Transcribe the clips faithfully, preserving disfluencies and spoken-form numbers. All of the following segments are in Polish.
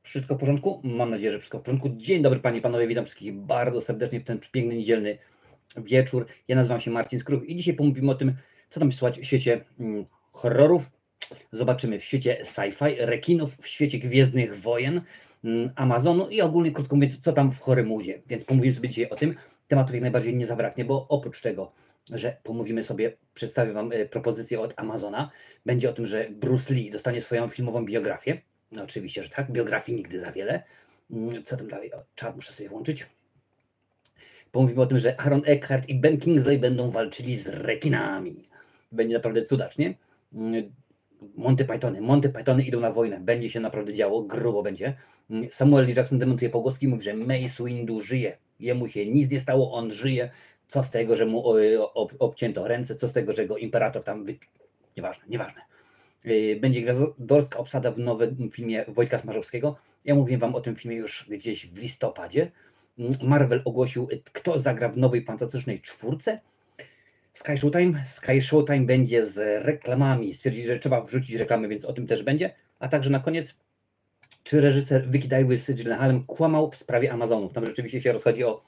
Wszystko w porządku? Mam nadzieję, że wszystko w porządku. Dzień dobry Panie i Panowie, witam wszystkich bardzo serdecznie w ten piękny niedzielny wieczór. Ja nazywam się Marcin Skruch i dzisiaj pomówimy o tym, co tam słychać w świecie mm, horrorów. Zobaczymy w świecie sci-fi, rekinów, w świecie Gwiezdnych Wojen, mm, Amazonu i ogólnie, krótko mówiąc, co tam w Hollywoodzie. Więc pomówimy sobie dzisiaj o tym. Tematów jak najbardziej nie zabraknie, bo oprócz tego, że pomówimy sobie, przedstawię Wam y, propozycję od Amazona, będzie o tym, że Bruce Lee dostanie swoją filmową biografię. No oczywiście, że tak, biografii nigdy za wiele. Mm, Co tam dalej? O, czat muszę sobie włączyć. Pomówimy o tym, że Aaron Eckhart i Ben Kingsley będą walczyli z rekinami. Będzie naprawdę cudacznie. Mm, Monty Pythony, Monty Pythony idą na wojnę. Będzie się naprawdę działo, grubo będzie. Mm, Samuel L. Jackson demontuje pogłoski i mówi, że Mace Windu żyje. Jemu się nic nie stało, on żyje. Co z tego, że mu o, ob, obcięto ręce, co z tego, że go imperator tam... Wy... Nieważne, nieważne. Będzie gwiazdorska obsada w nowym filmie Wojtka Smarzowskiego. Ja mówiłem Wam o tym filmie już gdzieś w listopadzie. Marvel ogłosił, kto zagra w nowej fantastycznej czwórce. Sky Showtime. Sky Showtime będzie z reklamami. Stwierdzili, że trzeba wrzucić reklamy, więc o tym też będzie. A także na koniec, czy reżyser Vicky Davis z Gyllenhaalem kłamał w sprawie Amazonu. Tam rzeczywiście się rozchodzi o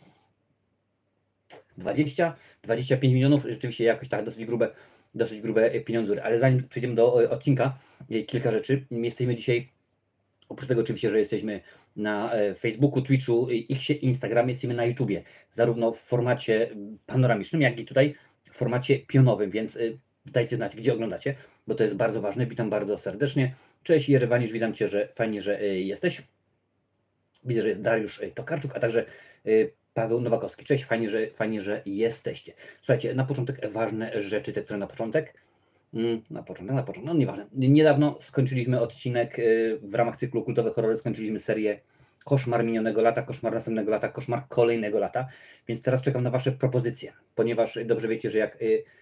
dwadzieścia do dwudziestu pięciu milionów. Rzeczywiście jakoś tak dosyć grube dosyć grube pieniądze, ale zanim przejdziemy do odcinka, kilka rzeczy. Jesteśmy dzisiaj, oprócz tego oczywiście, że jesteśmy na Facebooku, Twitchu, Xie, Instagramie, jesteśmy na YouTubie, zarówno w formacie panoramicznym, jak i tutaj w formacie pionowym, więc dajcie znać, gdzie oglądacie, bo to jest bardzo ważne. Witam bardzo serdecznie. Cześć Jerewanisz, witam Cię, że fajnie, że jesteś. Widzę, że jest Dariusz Tokarczuk, a także Paweł Nowakowski. Cześć, fajnie, że, fajnie, że jesteście. Słuchajcie, na początek ważne rzeczy, te, które na początek. Na początek, na początek, no nieważne. Niedawno skończyliśmy odcinek w ramach cyklu Kultowe Horrory, skończyliśmy serię Koszmar minionego lata, Koszmar następnego lata, Koszmar kolejnego lata, więc teraz czekam na Wasze propozycje, ponieważ dobrze wiecie, że jak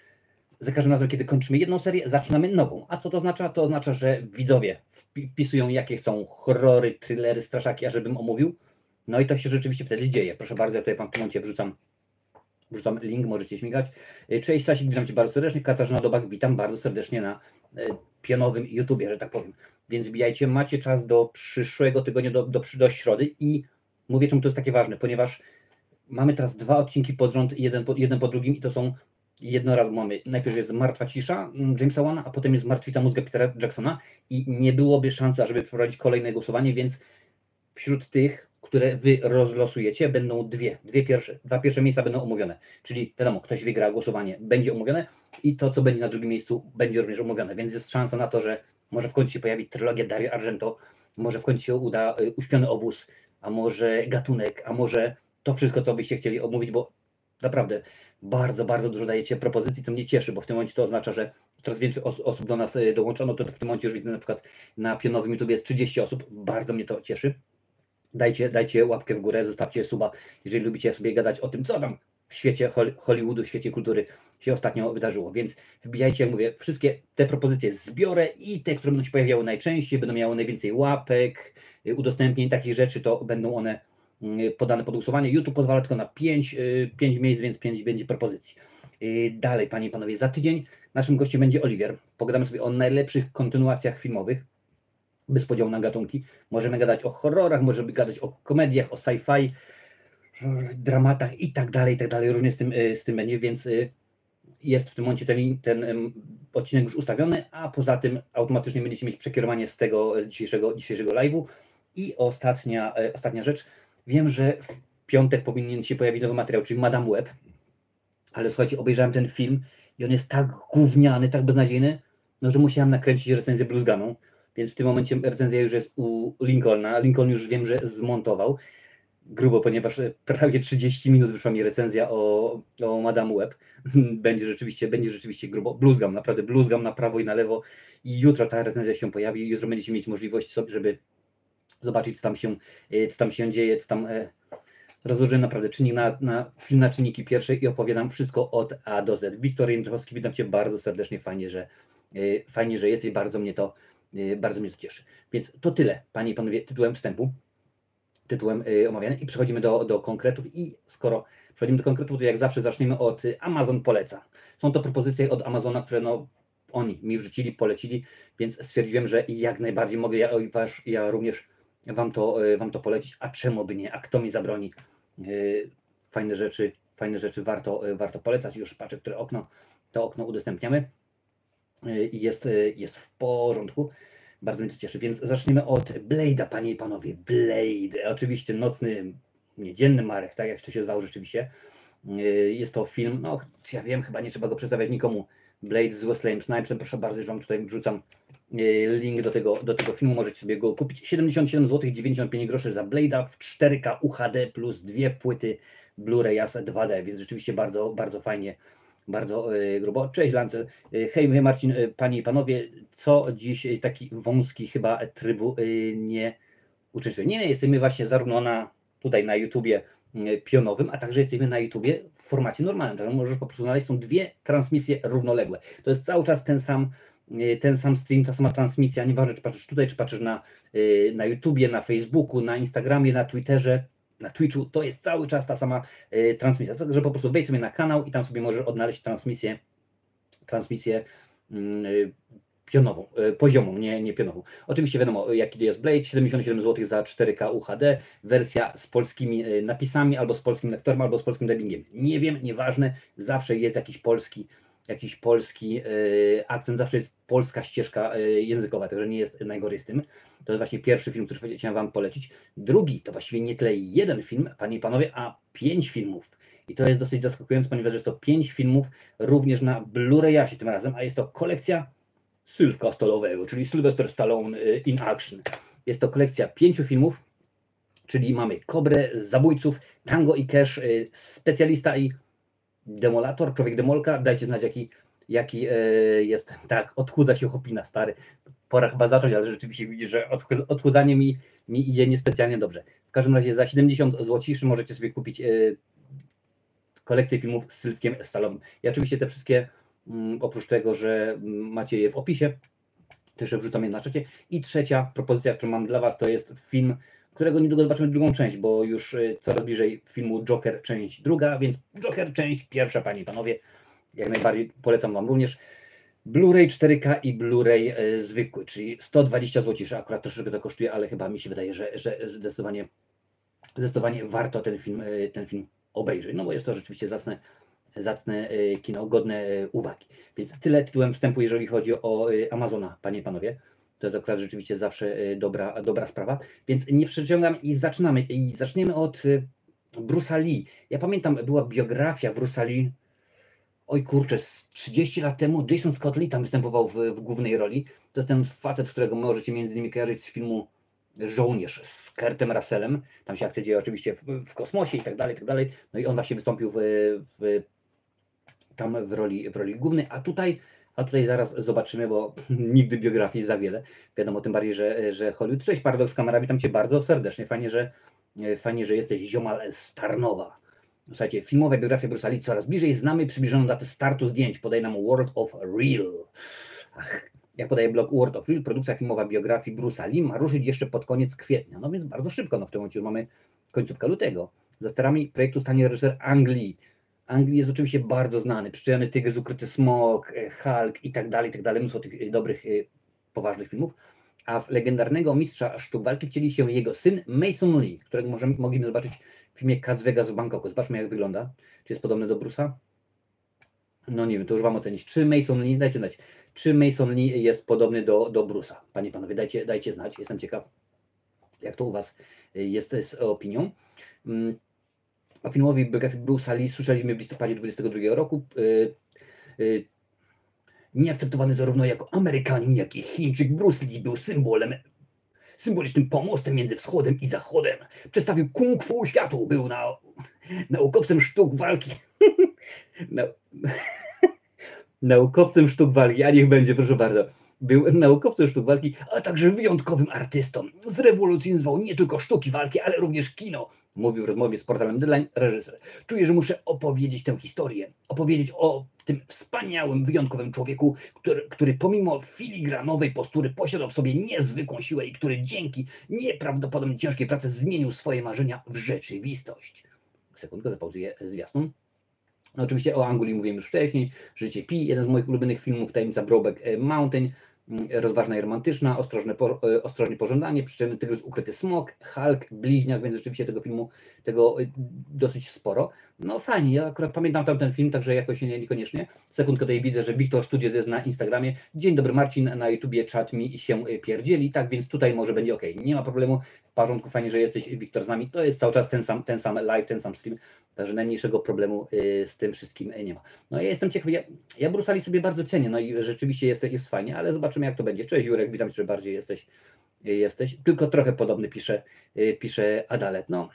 za każdym razem, kiedy kończymy jedną serię, zaczynamy nową. A co to oznacza? To oznacza, że widzowie wpisują, jakie są horrory, thrillery, straszaki, a żebym omówił. No i to się rzeczywiście wtedy dzieje. Proszę bardzo, ja tutaj Wam w tym momencie wrzucam, wrzucam link, możecie śmigać. Cześć Sasik, witam Cię bardzo serdecznie. Katarzyna Dobak, witam bardzo serdecznie na pionowym YouTubie, że tak powiem. Więc wbijajcie, macie czas do przyszłego tygodnia, do, do, do środy i mówię, czemu to jest takie ważne, ponieważ mamy teraz dwa odcinki pod rząd, jeden po, jeden po drugim i to są jednoraz mamy, najpierw jest Martwa Cisza Jamesa Wana, a potem jest Martwica Mózga Petera Jacksona i nie byłoby szansy, żeby przeprowadzić kolejne głosowanie, więc wśród tych, które Wy rozlosujecie, będą dwie, dwie pierwsze, dwa pierwsze miejsca będą omówione, czyli wiadomo, ktoś wygra głosowanie, będzie omówione i to, co będzie na drugim miejscu, będzie również omówione, więc jest szansa na to, że może w końcu się pojawi trylogia Dario Argento, może w końcu się uda Uśpiony obóz, a może Gatunek, a może to wszystko, co byście chcieli omówić, bo naprawdę bardzo, bardzo dużo dajecie propozycji, co mnie cieszy, bo w tym momencie to oznacza, że coraz więcej os osób do nas dołączono, to w tym momencie już widzę na przykład na pionowym YouTube jest trzydzieści osób, bardzo mnie to cieszy. Dajcie, dajcie łapkę w górę, zostawcie suba, jeżeli lubicie sobie gadać o tym, co tam w świecie Hollywoodu, w świecie kultury się ostatnio wydarzyło. Więc wbijajcie, jak mówię, wszystkie te propozycje zbiorę i te, które będą się pojawiały najczęściej, będą miały najwięcej łapek, udostępnień takich rzeczy, to będą one podane pod głosowanie. YouTube pozwala tylko na pięć miejsc, więc pięć będzie propozycji. Dalej, Panie i Panowie, za tydzień naszym gościem będzie Oliwier. Pogadamy sobie o najlepszych kontynuacjach filmowych, bez podziału na gatunki. Możemy gadać o horrorach, możemy gadać o komediach, o sci-fi, dramatach i tak dalej, i tak dalej. Różnie z tym, z tym będzie, więc jest w tym momencie ten, ten odcinek już ustawiony, a poza tym automatycznie będziecie mieć przekierowanie z tego dzisiejszego, dzisiejszego live'u. I ostatnia, ostatnia rzecz. Wiem, że w piątek powinien się pojawić nowy materiał, czyli Madame Web, ale słuchajcie, obejrzałem ten film i on jest tak gówniany, tak beznadziejny, no, że musiałem nakręcić recenzję bluzganą. Więc w tym momencie recenzja już jest u Lincolna. Lincoln już wiem, że zmontował grubo, ponieważ prawie trzydzieści minut wyszła mi recenzja o, o Madame Web. Będzie rzeczywiście, będzie rzeczywiście grubo. Bluzgam, naprawdę bluzgam na prawo i na lewo. I jutro ta recenzja się pojawi. Jutro będziecie mieć możliwość sobie, żeby zobaczyć, co tam się, co tam się dzieje, co tam rozłożyłem naprawdę czynnik na, na film na czynniki pierwsze i opowiadam wszystko od A do Z. Wiktor Jędrzejowski, witam Cię bardzo serdecznie. Fajnie, że, fajnie, że jesteś. Bardzo mnie to Bardzo mnie to cieszy. Więc to tyle, Panie i Panowie, tytułem wstępu, tytułem yy, omawiany i przechodzimy do, do konkretów i skoro przechodzimy do konkretów, to jak zawsze zaczniemy od Amazon poleca. Są to propozycje od Amazona, które no oni mi wrzucili, polecili, więc stwierdziłem, że jak najbardziej mogę ja, ja również Wam to, e, wam to polecić, a czemu by nie, a kto mi zabroni? E, Fajne rzeczy, fajne rzeczy warto, e, warto polecać. Już patrzę, które okno, to okno udostępniamy e, i jest, e, jest w porządku. Bardzo mnie to cieszy, więc zaczniemy od Blade'a, panie i panowie. Blade, oczywiście nocny, niedzielny Marek, tak jak to się zwał rzeczywiście. Yy, Jest to film, no ja wiem, chyba nie trzeba go przedstawiać nikomu. Blade z Wesleyem Snipesem, proszę bardzo, już Wam tutaj wrzucam yy, link do tego, do tego filmu, możecie sobie go kupić. siedemdziesiąt siedem złotych dziewięćdziesiąt pięć groszy za Blade'a w cztery K U H D plus dwie płyty Blu-raya dwa D, więc rzeczywiście bardzo, bardzo fajnie, bardzo yy, grubo. Cześć Lancel, yy, hej, hej Marcin, yy, panie i panowie, co dziś yy, taki wąski chyba trybu yy, nie uczestniczy? Nie, jesteśmy właśnie zarówno na, tutaj na YouTubie pionowym, a także jesteśmy na YouTubie w formacie normalnym. Także możesz po prostu znaleźć, są dwie transmisje równoległe. To jest cały czas ten sam, ten sam stream, ta sama transmisja, nieważne czy patrzysz tutaj, czy patrzysz na, na YouTubie, na Facebooku, na Instagramie, na Twitterze, na Twitchu, to jest cały czas ta sama transmisja. Także po prostu wejdź sobie na kanał i tam sobie możesz odnaleźć transmisję, transmisję pionową, poziomą, nie, nie pionową. Oczywiście wiadomo, jaki jest Blade, siedemdziesiąt siedem złotych za cztery K U H D, wersja z polskimi napisami, albo z polskim lektorem, albo z polskim dubbingiem. Nie wiem, nieważne, zawsze jest jakiś polski, jakiś polski akcent, zawsze jest polska ścieżka językowa, także nie jest najgorzej z tym. To jest właśnie pierwszy film, który chciałem Wam polecić. Drugi to właściwie nie tyle jeden film, panie i panowie, a pięć filmów. I to jest dosyć zaskakujące, ponieważ jest to pięć filmów również na Blu-rayasie tym razem, a jest to kolekcja Sylwka Stallowego, czyli Sylvester Stallone in Action. Jest to kolekcja pięciu filmów, czyli mamy Kobrę, Zabójców, Tango i Cash, Specjalista i Demolator, Człowiek Demolka. Dajcie znać, jaki, jaki jest. Tak, odchudza się chłopina, stary. Pora chyba zacząć, ale rzeczywiście widzisz, że odchudzanie mi, mi idzie niespecjalnie dobrze. W każdym razie za siedemdziesiąt złotych możecie sobie kupić kolekcję filmów z Sylwkiem Stallowym. I oczywiście te wszystkie, oprócz tego, że macie je w opisie, też wrzucam je na czacie. I trzecia propozycja, którą mam dla Was, to jest film, którego niedługo zobaczymy drugą część, bo już coraz bliżej filmu Joker część druga, więc Joker część pierwsza, panie i panowie, jak najbardziej polecam Wam również. Blu-ray cztery K i Blu-ray zwykły, czyli sto dwadzieścia złotych, akurat troszeczkę to kosztuje, ale chyba mi się wydaje, że, że zdecydowanie, zdecydowanie warto ten film, ten film obejrzeć, no bo jest to rzeczywiście zacne, zacne kino, godne uwagi. Więc tyle tytułem wstępu, jeżeli chodzi o Amazona, panie i panowie. To jest akurat rzeczywiście zawsze dobra, dobra sprawa. Więc nie przeciągam i zaczynamy. I zaczniemy od Bruce'a Lee. Ja pamiętam, była biografia Bruce'a Lee, oj kurczę, trzydzieści lat temu. Jason Scott Lee tam występował w, w głównej roli. To jest ten facet, którego możecie między innymi kojarzyć z filmu Żołnierz z Kurtem Russellem. Tam się akcja dzieje oczywiście w, w kosmosie i tak dalej, i tak dalej. No i on właśnie wystąpił w, w, tam w roli, w roli głównej, a tutaj, a tutaj zaraz zobaczymy, bo nigdy biografii za wiele. Wiadomo, tym bardziej, że, że Hollywood. Cześć, Paradox Kamera, witam Cię bardzo serdecznie. Fajnie, że, fajnie, że jesteś ziomal z Tarnowa. Słuchajcie, filmowa biografia Bruce'a Lee coraz bliżej. Znamy przybliżoną datę startu zdjęć. Podaje nam World of Real. Ach, jak podaje blog World of Real, produkcja filmowa biografii Bruce'a Lee ma ruszyć jeszcze pod koniec kwietnia. No więc bardzo szybko, no w tym momencie już mamy końcówkę lutego. Za sterami projektu stanie reżyser Ang Lee. Ang Lee jest oczywiście bardzo znany. Przyczajony Tygrys, Ukryty Smok, Hulk i tak dalej, i tak dalej. Mnóstwo tych dobrych, poważnych filmów. A w legendarnego mistrza sztuk walki wcieli się jego syn Mason Lee, którego możemy, mogliśmy zobaczyć w filmie Las Vegas w Bangkoku. Zobaczmy, jak wygląda. Czy jest podobny do Bruce'a? No nie wiem, to już Wam ocenić. Czy Mason Lee, dajcie znać, czy Mason Lee jest podobny do, do Bruce'a? Panie i panowie, dajcie, dajcie znać. Jestem ciekaw, jak to u Was jest z opinią. O filmowej biografii Bruce'a Lee słyszeliśmy w listopadzie dwudziestego drugiego roku. Yy, yy, nieakceptowany zarówno jako Amerykanin, jak i Chińczyk, Bruce Lee był symbolem, symbolicznym pomostem między wschodem i zachodem. Przedstawił kung fu światu, był na, naukowcem sztuk walki. na, naukowcem sztuk walki, a niech będzie, proszę bardzo. Był naukowcem sztuk walki, a także wyjątkowym artystą. Zrewolucjonizował nie tylko sztuki walki, ale również kino. Mówił w rozmowie z portalem Deadline reżyser. Czuję, że muszę opowiedzieć tę historię. Opowiedzieć o tym wspaniałym, wyjątkowym człowieku, który, który pomimo filigranowej postury posiadał w sobie niezwykłą siłę i który dzięki nieprawdopodobnie ciężkiej pracy zmienił swoje marzenia w rzeczywistość. Sekundkę, zapauzuję zwiastun. No oczywiście o Angu Lee mówiłem już wcześniej. Życie Pi, jeden z moich ulubionych filmów, Tajemnica Brokeback Mountain. rozważna i romantyczna, ostrożne, po, ostrożnie pożądanie, Pszczelny tygrys, ukryty smok, Hulk, bliźniak, więc rzeczywiście tego filmu, tego dosyć sporo. No fajnie, ja akurat pamiętam tam ten film, także jakoś nie, niekoniecznie. Sekundkę tutaj widzę, że Wiktor Studios jest na Instagramie. Dzień dobry Marcin, na YouTubie czat mi się pierdzieli, tak więc tutaj może będzie ok. Nie ma problemu, w porządku, fajnie, że jesteś Wiktor z nami. To jest cały czas ten sam, ten sam live, ten sam stream, także najmniejszego problemu z tym wszystkim nie ma. No ja jestem ciekaw, ja, ja Bruce Lee sobie bardzo cenię, no i rzeczywiście jest, jest fajnie, ale zobaczymy jak to będzie. Cześć Jurek, witam cię, że bardziej jesteś, jesteś, tylko trochę podobny pisze, pisze Adalet. No,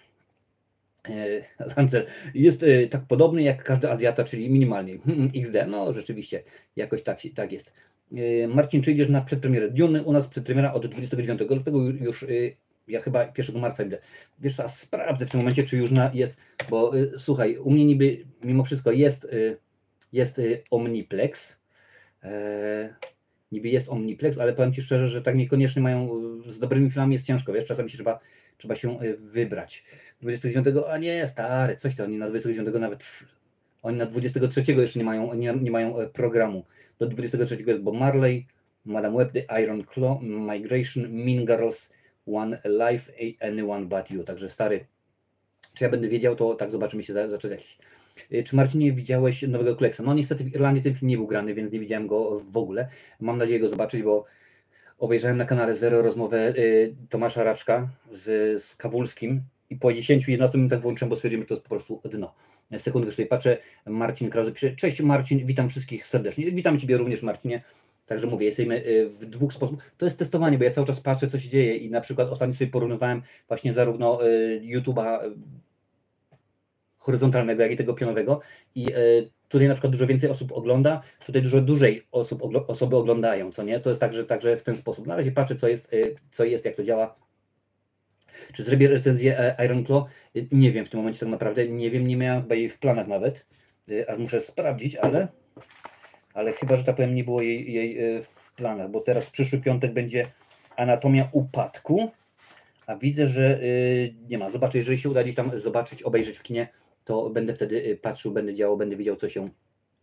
Lancer jest tak podobny jak każdy Azjata, czyli minimalnie iks de, no rzeczywiście jakoś tak, tak jest. Marcin, czy idziesz na przedpremierę Duny? U nas przedpremiera od dwudziestego dziewiątego lutego już, ja chyba pierwszego marca idę. Wiesz co, sprawdzę w tym momencie, czy już na, jest, bo słuchaj, u mnie niby mimo wszystko jest, jest Omniplex, e, niby jest Omniplex, ale powiem Ci szczerze, że tak niekoniecznie mają, z dobrymi filmami jest ciężko, wiesz, czasami się trzeba, trzeba się wybrać. dwudziestego dziewiątego, a nie, stary, coś to oni na dwudziestego dziewiątego nawet, oni na dwudziestego trzeciego jeszcze nie mają, nie, nie mają programu. Do dwudziestego trzeciego jest Bob Marley, Madame Web, The Iron Claw, Migration, Mean Girls, One Life, Anyone But You. Także stary, czy ja będę wiedział, to tak zobaczymy się za, za czas jakiś. Czy Marcinie widziałeś nowego Kleksa? No niestety w Irlandii ten film nie był grany, więc nie widziałem go w ogóle. Mam nadzieję go zobaczyć, bo obejrzałem na kanale Zero rozmowę y, Tomasza Raczka z, z Kawulskim i po dziesięciu jedenastu minutach włączyłem, bo stwierdziłem, że to jest po prostu dno. Sekundkę tutaj patrzę, Marcin Krause pisze, cześć Marcin, witam wszystkich serdecznie. Witam Ciebie również Marcinie. Także mówię, jesteśmy w dwóch sposobach. To jest testowanie, bo ja cały czas patrzę, co się dzieje i na przykład ostatnio sobie porównywałem właśnie zarówno YouTube'a horyzontalnego, jak i tego pionowego i tutaj na przykład dużo więcej osób ogląda, tutaj dużo dłużej osób, osoby oglądają, co nie? To jest także, także w ten sposób. Na razie patrzę, co jest, co jest, jak to działa. Czy zrobię recenzję Iron Claw? Nie wiem w tym momencie tak naprawdę, nie wiem, nie miałem chyba jej w planach nawet, aż muszę sprawdzić, ale... ale chyba, że tak powiem, nie było jej, jej w planach, bo teraz przyszły piątek będzie Anatomia Upadku, a widzę, że nie ma. Zobaczę, jeżeli się uda gdzieś tam zobaczyć, obejrzeć w kinie, to będę wtedy patrzył, będę działał, będę wiedział, co się,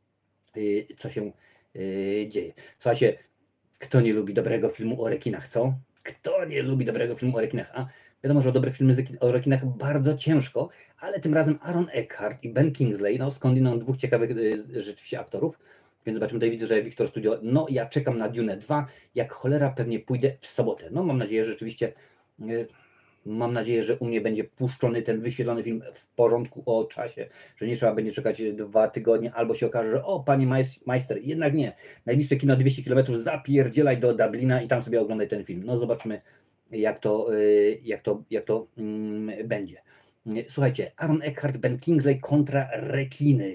co się dzieje. Słuchajcie, kto nie lubi dobrego filmu o rekinach, co? Kto nie lubi dobrego filmu o rekinach? A wiadomo, że o dobre filmy o rekinach bardzo ciężko, ale tym razem Aaron Eckhart i Ben Kingsley, no skądinąd dwóch ciekawych rzeczywiście aktorów. Więc zobaczymy, tutaj widzę, że Wiktor Studio, no ja czekam na Dune dwa, jak cholera pewnie pójdę w sobotę. No mam nadzieję, że rzeczywiście, yy, mam nadzieję, że u mnie będzie puszczony ten wyświetlony film w porządku o czasie, że nie trzeba będzie czekać dwa tygodnie, albo się okaże, że o panie majster, jednak nie, najbliższe kino dwieście kilometrów, zapierdzielaj do Dublina i tam sobie oglądaj ten film. No zobaczymy, jak to, yy, jak to, jak to yy, będzie. Słuchajcie, Aaron Eckhart, Ben Kingsley kontra rekiny.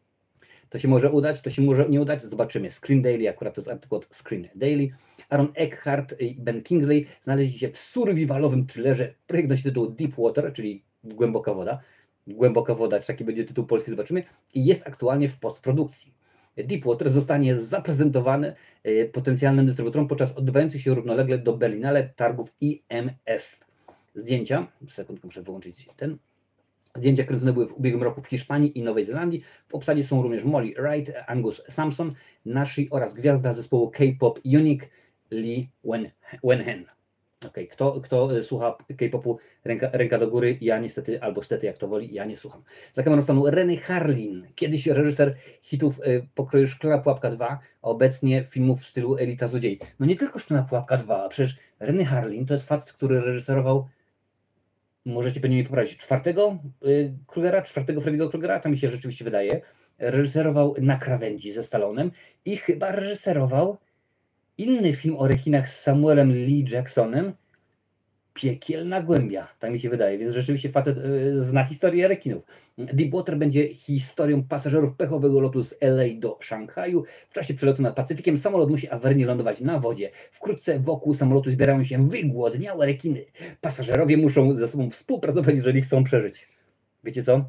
To się może udać, to się może nie udać, zobaczymy. Screen Daily, akurat to jest artykuł od Screen Daily. Aaron Eckhart i Ben Kingsley znaleźli się w survivalowym thrillerze. Projekt nosi tytuł Deepwater, czyli Głęboka Woda. Głęboka Woda, czy taki będzie tytuł polski, zobaczymy. I jest aktualnie w postprodukcji. Deepwater zostanie zaprezentowany potencjalnym dystrybutorom podczas odbywających się równolegle do Berlinale targów I M F. Zdjęcia, sekundkę muszę wyłączyć ten. Zdjęcia kręcone były w ubiegłym roku w Hiszpanii i Nowej Zelandii. W obsadzie są również Molly Wright, Angus Sampson, Nashi oraz gwiazda zespołu K-pop Unique Lee Wenhen. Okay. Kto, kto słucha K-popu, ręka, ręka do góry, ja niestety, albo stety jak to woli, ja nie słucham. Za kamerą stanu Renny Harlin, kiedyś reżyser hitów y, pokroju Szklana Pułapka dwa, a obecnie filmów w stylu Elita Złodziei. No nie tylko Szklana Pułapka dwa, przecież Renny Harlin to jest facet, który reżyserował, możecie pewnie mi poprawić, czwartego y, Krugera, czwartego Freddy'ego Krugera, to mi się rzeczywiście wydaje. Reżyserował Na krawędzi ze Stallonem i chyba reżyserował inny film o rekinach z Samuelem Lee Jacksonem, Piekielna Głębia, tak mi się wydaje, więc rzeczywiście facet y, zna historię rekinów. Deepwater będzie historią pasażerów pechowego lotu z L A do Szanghaju. W czasie przelotu nad Pacyfikiem samolot musi awaryjnie lądować na wodzie. Wkrótce wokół samolotu zbierają się wygłodniałe rekiny. Pasażerowie muszą ze sobą współpracować, jeżeli chcą przeżyć. Wiecie co?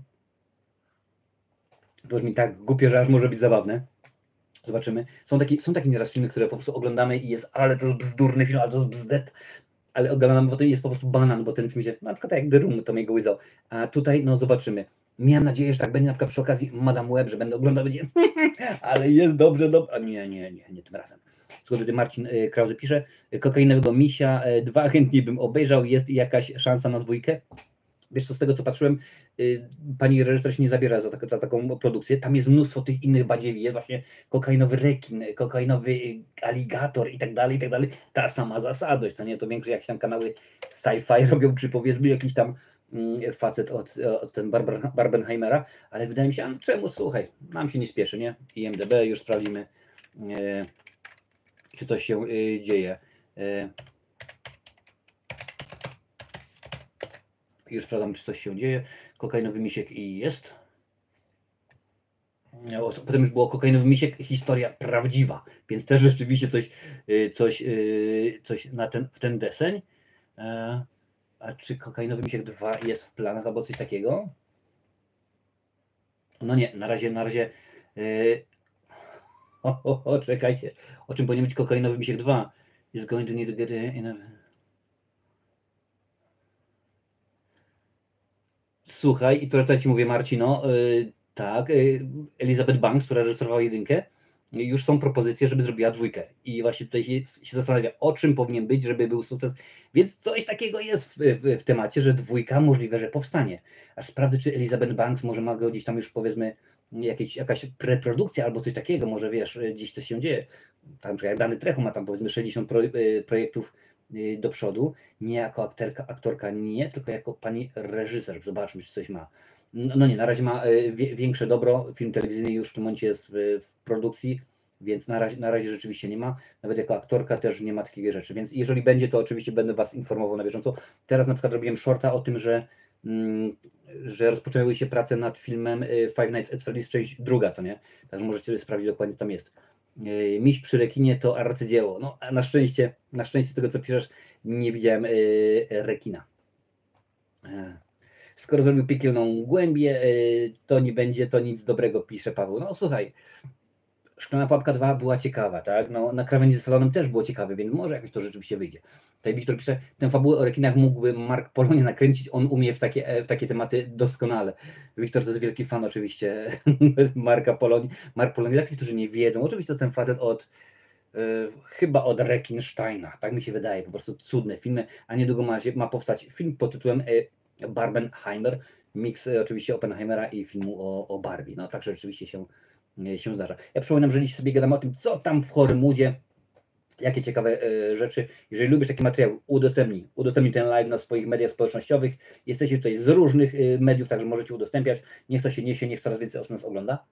To brzmi tak głupio, że aż może być zabawne. Zobaczymy. Są takie, są takie nieraz filmy, które po prostu oglądamy i jest, ale to jest bzdurny film, ale to jest bzdet. Ale oglądamy, bo to jest po prostu banan, bo ten film się, na przykład tak jak The Room, to mnie go łyzał. A tutaj, no zobaczymy. Miałem nadzieję, że tak będzie na przykład przy okazji Madame Web, że będę oglądał, będzie ale jest dobrze, dobrze. A nie, nie, nie, nie tym razem. Skoro Marcin y, Krause pisze, kokainowego misia y, dwa chętnie bym obejrzał, jest jakaś szansa na dwójkę? Wiesz co, z tego co patrzyłem, y, pani reżyser się nie zabiera za, tak, za taką produkcję, tam jest mnóstwo tych innych badziewi, jest właśnie kokainowy rekin, kokainowy y, aligator i tak dalej, i tak dalej, ta sama zasadność, co nie, to większość jakieś tam kanały sci-fi robią, czy powiedzmy jakiś tam mm, facet od, od ten Barber, Barbenheimera, ale wydaje mi się, a czemu, słuchaj, nam się nie spieszy, nie, I M D B, już sprawdzimy, y, czy coś się y, dzieje. Y, Już sprawdzam, czy coś się dzieje. Kokainowy misiek i jest. Potem już było kokainowy misiek, historia prawdziwa, więc też rzeczywiście coś, coś, coś na ten, w ten deseń. A czy kokainowy misiek dwa jest w planach albo coś takiego? No nie, na razie, na razie. O, o, o, czekajcie. O czym powinien być kokainowy misiek dwa? Is going to need to get in a... Słuchaj, i tutaj ci mówię, Marcino, yy, tak, yy, Elizabeth Banks, która reżyserowała jedynkę, yy, już są propozycje, żeby zrobiła dwójkę. I właśnie tutaj się, się zastanawia, o czym powinien być, żeby był sukces. Więc coś takiego jest w, w, w temacie, że dwójka możliwe, że powstanie. Aż sprawdzę, czy Elizabeth Banks może ma go gdzieś tam już, powiedzmy, jakieś, jakaś preprodukcja albo coś takiego, może wiesz, gdzieś coś się dzieje. Tam, jak Dany Trecho ma tam, powiedzmy, sześćdziesiąt pro, yy, projektów do przodu, nie jako aktorka, aktorka nie, tylko jako pani reżyser. Zobaczmy, czy coś ma. No, no nie, na razie ma wie, większe dobro. Film telewizyjny już w tym momencie jest w, w produkcji, więc na razie, na razie rzeczywiście nie ma. Nawet jako aktorka też nie ma takiej rzeczy. Więc jeżeli będzie, to oczywiście będę Was informował na bieżąco. Teraz na przykład robiłem shorta o tym, że, mm, że rozpoczęły się prace nad filmem Five Nights at Freddy's, część druga, co nie? Także możecie sobie sprawdzić dokładnie, co tam jest. Miś przy rekinie to arcydzieło. No, a na szczęście, na szczęście z tego, co piszesz, nie widziałem yy, rekina. Yy. Skoro zrobił piekielną głębię, yy, to nie będzie to nic dobrego, pisze Paweł. No słuchaj, Szklana Pułapka dwa była ciekawa, tak? No, na Krawędzi z salonem też było ciekawe, więc może jakoś to rzeczywiście wyjdzie. Tutaj Wiktor pisze, tę fabułę o rekinach mógłby Mark Polonia nakręcić, on umie w takie, w takie tematy doskonale. Wiktor to jest wielki fan oczywiście Marka Polonii. Mark Polonii, dla tych, którzy nie wiedzą, oczywiście to ten facet od yy, chyba od Rekinsteina, tak mi się wydaje, po prostu cudne filmy, a niedługo ma, ma powstać film pod tytułem yy, Barbenheimer, miks yy, oczywiście Oppenheimera i filmu o, o Barbie. No tak rzeczywiście się się zdarza. Ja przypominam, że dziś sobie gadamy o tym, co tam w Hollywoodzie, jakie ciekawe e, rzeczy. Jeżeli lubisz taki materiał, udostępnij. Udostępnij ten live na swoich mediach społecznościowych. Jesteście tutaj z różnych e, mediów, także możecie udostępniać. Niech to się niesie, niech coraz więcej osób nas ogląda.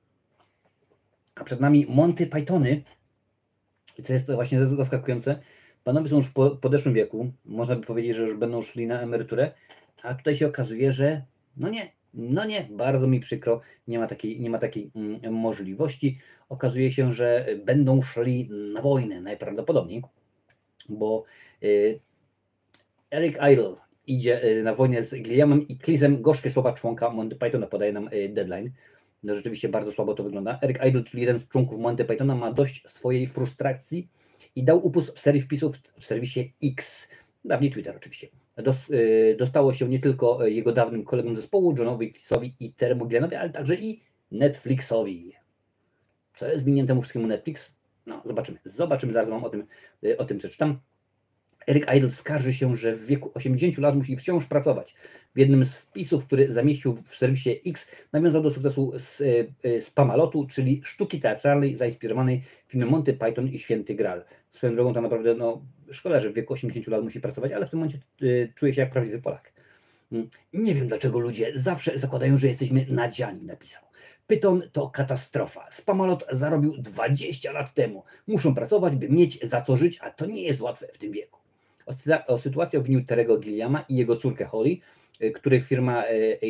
A przed nami Monty Pythony, co jest to właśnie zaskakujące. Panowie są już w po, podeszłym wieku, można by powiedzieć, że już będą szli na emeryturę, a tutaj się okazuje, że no nie, no nie, bardzo mi przykro, nie ma takiej, nie ma takiej mm, możliwości. Okazuje się, że będą szli na wojnę najprawdopodobniej, bo y, Eric Idle idzie y, na wojnę z Gilliamem i Cleese'em, gorzkie słowa członka Monty Pythona, podaje nam y, Deadline. No rzeczywiście bardzo słabo to wygląda. Eric Idle, czyli jeden z członków Monty Pythona, ma dość swojej frustracji i dał upust w serii wpisów w serwisie X, dawniej Twitter oczywiście. Dos, y, dostało się nie tylko jego dawnym kolegom zespołu, Johnowi Cleese'owi i Teremu Gilliamowi, ale także i Netflixowi. Co jest winien temu wszystkiemu Netflix? No, zobaczymy. Zobaczymy, zaraz wam o tym, y, o tym przeczytam. Eric Idle skarży się, że w wieku osiemdziesięciu lat musi wciąż pracować. W jednym z wpisów, który zamieścił w serwisie X, nawiązał do sukcesu z, z Pamalotu, czyli sztuki teatralnej zainspirowanej filmem Monty Python i Święty Graal. Swoją drogą to naprawdę, no, szkoda, że w wieku osiemdziesięciu lat musi pracować, ale w tym momencie y, czuje się jak prawdziwy Polak. Nie wiem, dlaczego ludzie zawsze zakładają, że jesteśmy nadziani, napisał. Python to katastrofa. Spamalot zarobił dwadzieścia lat temu. Muszą pracować, by mieć za co żyć, a to nie jest łatwe w tym wieku. O, o sytuację obwinił Terego Gilliama i jego córkę Holly, której firma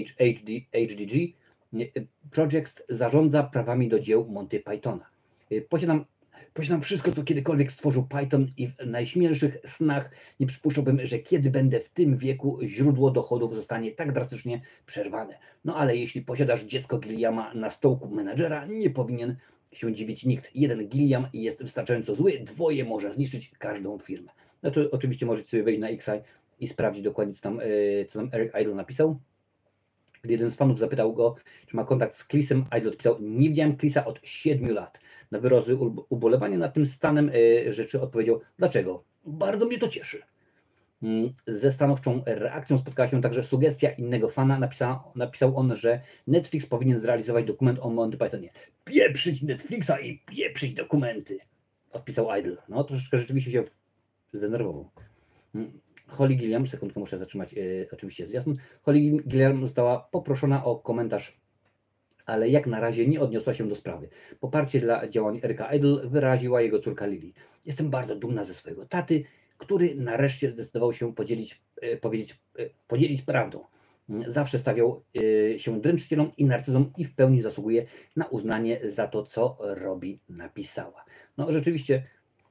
H D G Projects zarządza prawami do dzieł Monty Pythona. Posiadam, posiadam wszystko, co kiedykolwiek stworzył Python i w najśmielszych snach nie przypuszczałbym, że kiedy będę w tym wieku, źródło dochodów zostanie tak drastycznie przerwane. No ale jeśli posiadasz dziecko Gilliama na stołku menadżera, nie powinien się dziwić nikt. Jeden Gilliam jest wystarczająco zły, dwoje może zniszczyć każdą firmę. No to oczywiście możecie sobie wejść na X I i sprawdzić dokładnie, co tam, co tam Eric Idle napisał. Gdy jeden z fanów zapytał go, czy ma kontakt z Cleese'em, Idle odpisał: nie widziałem Cleese'a od siedmiu lat. Na wyrazy ub- ubolewania nad tym stanem e, rzeczy odpowiedział: dlaczego? Bardzo mnie to cieszy. Mm, Ze stanowczą reakcją spotkała się także sugestia innego fana. Napisał, napisał on, że Netflix powinien zrealizować dokument o Monty Pythonie. Pieprzyć Netflixa i pieprzyć dokumenty, odpisał Idle. No troszeczkę rzeczywiście się zdenerwował. Mm, Holly Gilliam, sekundkę muszę zatrzymać, e, oczywiście zwiastun. Holly Gilliam została poproszona o komentarz, ale jak na razie nie odniosła się do sprawy. Poparcie dla działań Erika Idle wyraziła jego córka Lily. Jestem bardzo dumna ze swojego taty, który nareszcie zdecydował się podzielić, e, powiedzieć, e, podzielić prawdą. Mm, Zawsze stawiał e, się dręczycielom i narcyzom i w pełni zasługuje na uznanie za to, co robi, napisała. No rzeczywiście,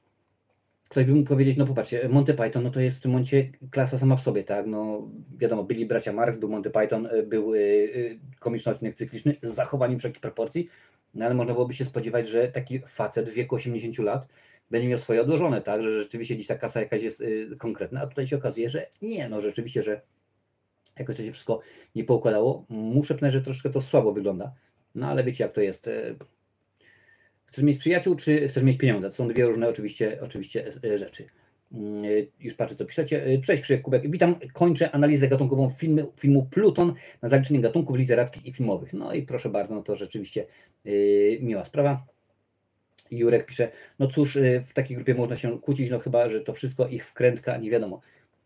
ktoś by mógł powiedzieć, no popatrzcie, Monty Python, no to jest w tym momencie klasa sama w sobie, tak, no wiadomo, byli bracia Marx, był Monty Python, y, był y, y, komiczny odcinek cykliczny z zachowaniem wszelkich proporcji, no ale można byłoby się spodziewać, że taki facet w wieku osiemdziesięciu lat będzie miał swoje odłożone, tak, że rzeczywiście gdzieś ta kasa jakaś jest y, konkretna, a tutaj się okazuje, że nie, no rzeczywiście, że jakoś to się wszystko nie poukładało. Muszę przyznać, że troszkę to słabo wygląda, no ale wiecie jak to jest. y, Chcesz mieć przyjaciół, czy chcesz mieć pieniądze? To są dwie różne oczywiście, oczywiście e, rzeczy. Mm, e, Już patrzę, co piszecie. E, Cześć, Krzysiek Kubek. Witam. Kończę analizę gatunkową filmu, filmu Pluton na zaliczenie gatunków literackich i filmowych. No i proszę bardzo, no to rzeczywiście yy, miła sprawa. Jurek pisze, no cóż, yy, w takiej grupie można się kłócić, no chyba, że to wszystko ich wkrętka, nie wiadomo.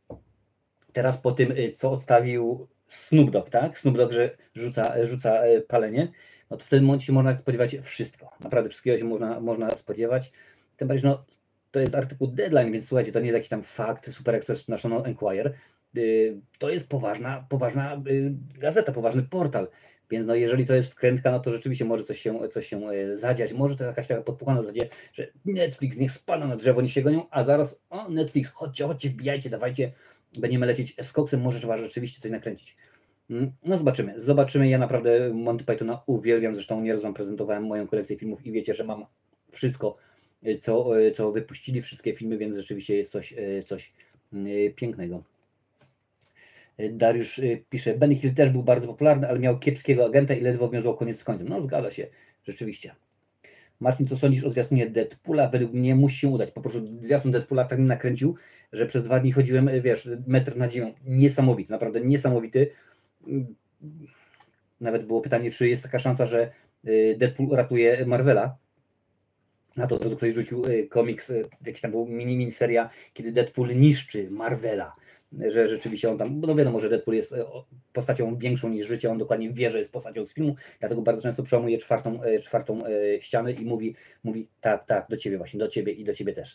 Teraz po tym, yy, co odstawił Snoop Dogg, tak? Snoop Dogg, że rzuca, rzuca yy, palenie, no to w tym momencie można spodziewać wszystko. Naprawdę wszystkiego się można, można spodziewać. Tym bardziej, no to jest artykuł Deadline, więc słuchajcie, to nie jest jakiś tam fakt, Super Express czy National Enquirer. Yy, To jest poważna, poważna yy, gazeta, poważny portal. Więc no jeżeli to jest wkrętka, no to rzeczywiście może coś się, coś się yy, zadziać. Może to jakaś taka podpucha na zasadzie, że Netflix niech spada na drzewo, niech się gonią, a zaraz, o Netflix, chodźcie, chodźcie, wbijajcie, dawajcie, będziemy lecieć z koksem, może trzeba rzeczywiście coś nakręcić. No zobaczymy, zobaczymy. Ja naprawdę Monty Pythona uwielbiam, zresztą nieraz wam prezentowałem moją kolekcję filmów i wiecie, że mam wszystko, co, co wypuścili, wszystkie filmy, więc rzeczywiście jest coś, coś pięknego. Dariusz pisze, Benny Hill też był bardzo popularny, ale miał kiepskiego agenta i ledwo wiązał koniec z końcem. No zgadza się, rzeczywiście. Marcin, co sądzisz o zwiastunie Deadpoola? Według mnie musi się udać. Po prostu zwiastun Deadpoola tak mnie nakręcił, że przez dwa dni chodziłem, wiesz, metr nad ziemią. Niesamowity, naprawdę niesamowity. Nawet było pytanie, czy jest taka szansa, że Deadpool uratuje Marvela. Na to od razu ktoś rzucił komiks, jakiś tam był mini miniseria, kiedy Deadpool niszczy Marvela. Że rzeczywiście on tam, no wiadomo, że Deadpool jest postacią większą niż życie, on dokładnie wie, że jest postacią z filmu, dlatego bardzo często przełamuje czwartą, czwartą ścianę i mówi, mówi tak, tak, do ciebie właśnie, do ciebie i do ciebie też.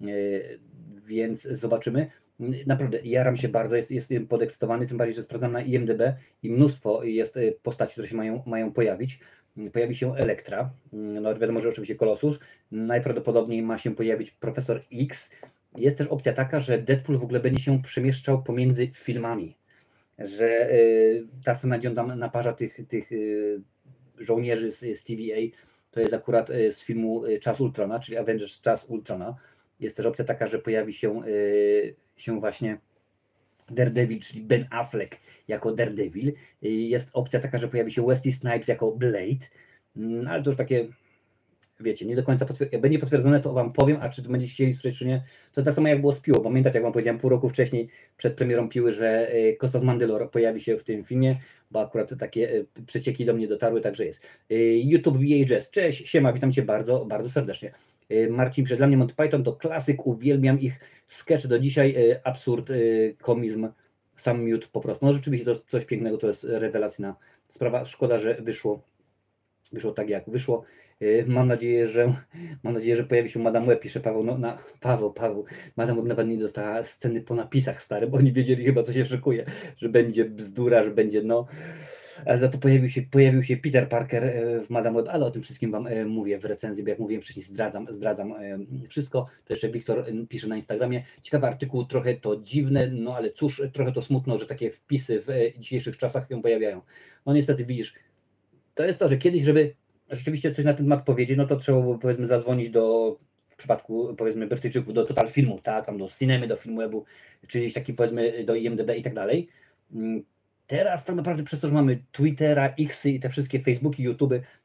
Więc zobaczymy. Naprawdę jaram się bardzo, jest, jestem podekscytowany, tym bardziej, że sprawdzam na I M D B i mnóstwo jest postaci, które się mają, mają pojawić. Pojawi się Elektra, no wiadomo, że oczywiście Colossus, najprawdopodobniej ma się pojawić Profesor X. Jest też opcja taka, że Deadpool w ogóle będzie się przemieszczał pomiędzy filmami, że y, ta scena, gdzie on tam naparza tych, tych y, żołnierzy z, z T V A, to jest akurat y, z filmu y, Czas Ultrona, czyli Avengers Czas Ultrona. Jest też opcja taka, że pojawi się, y, się właśnie Daredevil, czyli Ben Affleck jako Daredevil. Jest opcja taka, że pojawi się Wesley Snipes jako Blade, ale to już takie, wiecie, nie do końca potwier- jak będzie potwierdzone, to wam powiem, a czy będziecie chcieli słyszeć, czy nie, to tak samo jak było z Piłą. Pamiętacie, jak wam powiedziałem pół roku wcześniej, przed premierą Piły, że Kostas Mandylor pojawi się w tym filmie, bo akurat takie przecieki do mnie dotarły, także jest. YouTube V H S, cześć, siema, witam cię bardzo, bardzo serdecznie. Marcin, przed dla mnie Monty Python to klasyk, uwielbiam ich sketch do dzisiaj, absurd, komizm, sam miód po prostu. No rzeczywiście to jest coś pięknego, to jest rewelacyjna sprawa. Szkoda, że wyszło, wyszło tak jak wyszło. Mam nadzieję, że mam nadzieję, że pojawi się Madame Web, pisze Paweł, no na Paweł, Paweł. Madame Web nawet nie dostała sceny po napisach stare, bo oni wiedzieli chyba, co się szykuje, że będzie bzdura, że będzie no. Ale za to pojawił się, pojawił się Peter Parker w Madame Web, ale o tym wszystkim wam mówię w recenzji, bo jak mówiłem wcześniej, zdradzam, zdradzam wszystko. To jeszcze Wiktor pisze na Instagramie. Ciekawy artykuł, trochę to dziwne, no ale cóż, trochę to smutno, że takie wpisy w dzisiejszych czasach się pojawiają. No niestety widzisz, to jest to, że kiedyś, żeby rzeczywiście coś na ten temat powiedzieć, no to trzeba było powiedzmy zadzwonić do, w przypadku powiedzmy Brytyjczyków, do Total Filmu, tak, tam do Cinemy, do Filmwebu, czy gdzieś taki powiedzmy do I M D B i tak dalej. Teraz tak naprawdę przez to, że mamy Twittera, Xy i te wszystkie Facebooki, YouTuby,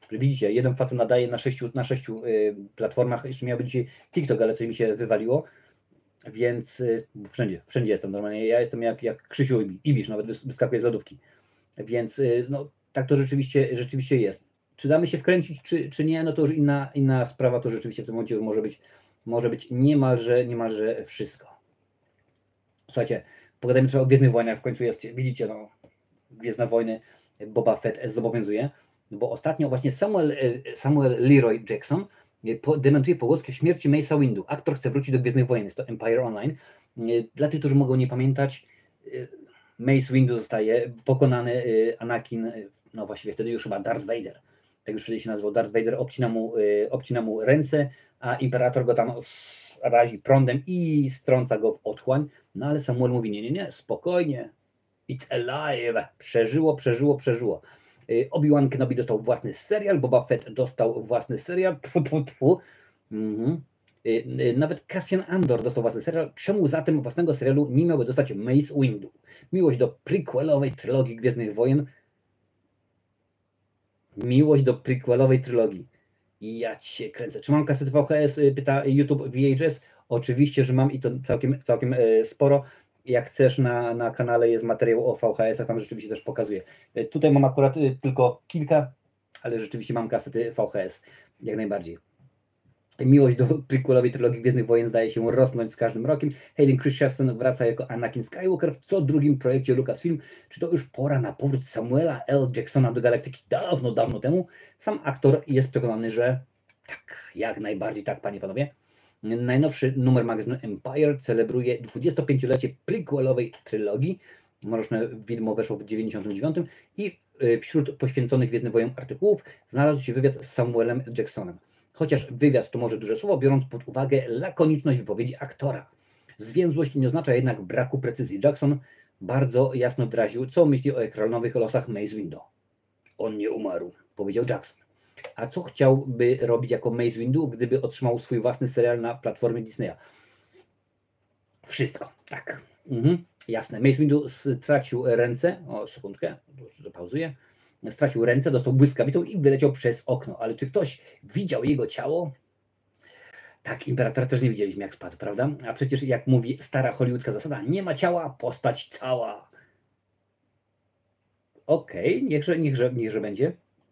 Widzicie, jeden facet nadaje na sześciu, na sześciu y, platformach, jeszcze miał być dzisiaj TikTok, ale coś mi się wywaliło, więc y, wszędzie, wszędzie jestem normalnie, ja jestem jak, jak Krzysiu Ibisz, nawet wyskakuje z lodówki, więc y, no tak to rzeczywiście, rzeczywiście jest. Czy damy się wkręcić, czy, czy nie, no to już inna, inna sprawa, to rzeczywiście w tym momencie już może być, może być niemalże, niemalże wszystko. Słuchajcie, pogadajmy trochę o Gwiezdnych Wojnach, w końcu jest, widzicie, no, Gwiezdne Wojny, Boba Fett zobowiązuje, bo ostatnio właśnie Samuel, Samuel Leroy Jackson dementuje pogłoski o śmierci Mace'a Windu. Aktor chce wrócić do Gwiezdnych Wojen, jest to Empire Online. Dla tych, którzy mogą nie pamiętać, Mace Windu zostaje pokonany, Anakin, no właściwie wtedy już chyba Darth Vader, tak już wtedy się nazywał Darth Vader, obcina mu, obcina mu ręce, a Imperator go tam razi prądem i strąca go w otchłań. No ale Samuel mówi, nie, nie, nie, spokojnie, it's alive, przeżyło, przeżyło, przeżyło. Obi-Wan Kenobi dostał własny serial, Boba Fett dostał własny serial, tfu, tfu, tfu. Mhm. Nawet Cassian Andor dostał własny serial. Czemu zatem własnego serialu nie miałby dostać Mace Windu? Miłość do prequelowej trylogii Gwiezdnych Wojen. Miłość do prequelowej trylogii. Ja cię kręcę. Czy mam kasety V H S? Pyta YouTube V H S. Oczywiście, że mam i to całkiem, całkiem sporo. Jak chcesz, na, na kanale jest materiał o V H S-ach, tam rzeczywiście też pokazuję. Tutaj mam akurat tylko kilka, ale rzeczywiście mam kasety V H S, jak najbardziej. Miłość do prequelowej trylogii Gwiezdnych Wojen zdaje się rosnąć z każdym rokiem. Hayden Christensen wraca jako Anakin Skywalker w co drugim projekcie Lucasfilm. Czy to już pora na powrót Samuela L. Jacksona do galaktyki dawno, dawno temu? Sam aktor jest przekonany, że tak, jak najbardziej tak, panie i panowie. Najnowszy numer magazynu Empire celebruje dwudziestopięciolecie prequelowej trylogii. Mroczne Widmo weszło w dziewięćdziesiątym dziewiątym i wśród poświęconych Gwiezdnym Wojnom artykułów znalazł się wywiad z Samuelem Jacksonem. Chociaż wywiad to może duże słowo, biorąc pod uwagę lakoniczność wypowiedzi aktora. Zwięzłość nie oznacza jednak braku precyzji. Jackson bardzo jasno wyraził, co myśli o ekranowych losach Mace Windu. On nie umarł, powiedział Jackson. A co chciałby robić jako Mace Windu, gdyby otrzymał swój własny serial na platformie Disneya? Wszystko, tak. Mhm, jasne. Mace Windu stracił ręce. O, sekundkę, zapauzuję. Stracił ręce, dostał błyskawicą i wyleciał przez okno. Ale czy ktoś widział jego ciało? Tak, Imperatora też nie widzieliśmy, jak spadł, prawda? A przecież, jak mówi stara hollywoodzka zasada, nie ma ciała, postać cała. Okej, okay, niechże, niechże, niechże będzie.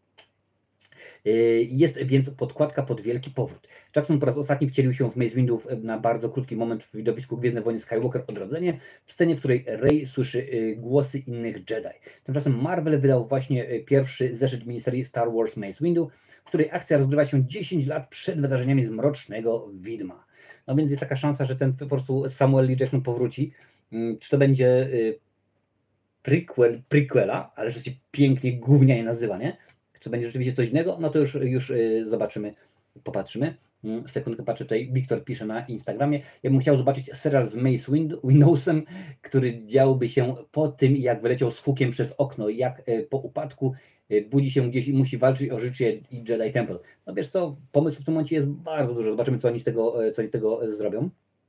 Jest więc podkładka pod wielki powrót. Jackson po raz ostatni wcielił się w Mace Windu na bardzo krótki moment w widowisku Gwiezdne Wojny Skywalker Odrodzenie, w scenie, w której Rey słyszy głosy innych Jedi. Tymczasem Marvel wydał właśnie pierwszy zeszyt miniserii Star Wars Mace Windu, w której akcja rozgrywa się dziesięć lat przed wydarzeniami z Mrocznego Widma. No więc jest taka szansa, że ten po prostu Samuel L. Jackson powróci. Czy to będzie prequel, prequela, ale rzeczywiście pięknie gównianie nazywa, nie? Czy będzie rzeczywiście coś innego? No to już, już zobaczymy, popatrzymy. Sekundkę patrzę tutaj, Wiktor pisze na Instagramie. Ja bym chciał zobaczyć serial z Mace Windowsem, który działby się po tym, jak wyleciał z hukiem przez okno, jak po upadku budzi się gdzieś i musi walczyć o życie i Jedi Temple. No wiesz co, pomysłów w tym momencie jest bardzo dużo. Zobaczymy, co oni z tego, co oni z tego zrobią.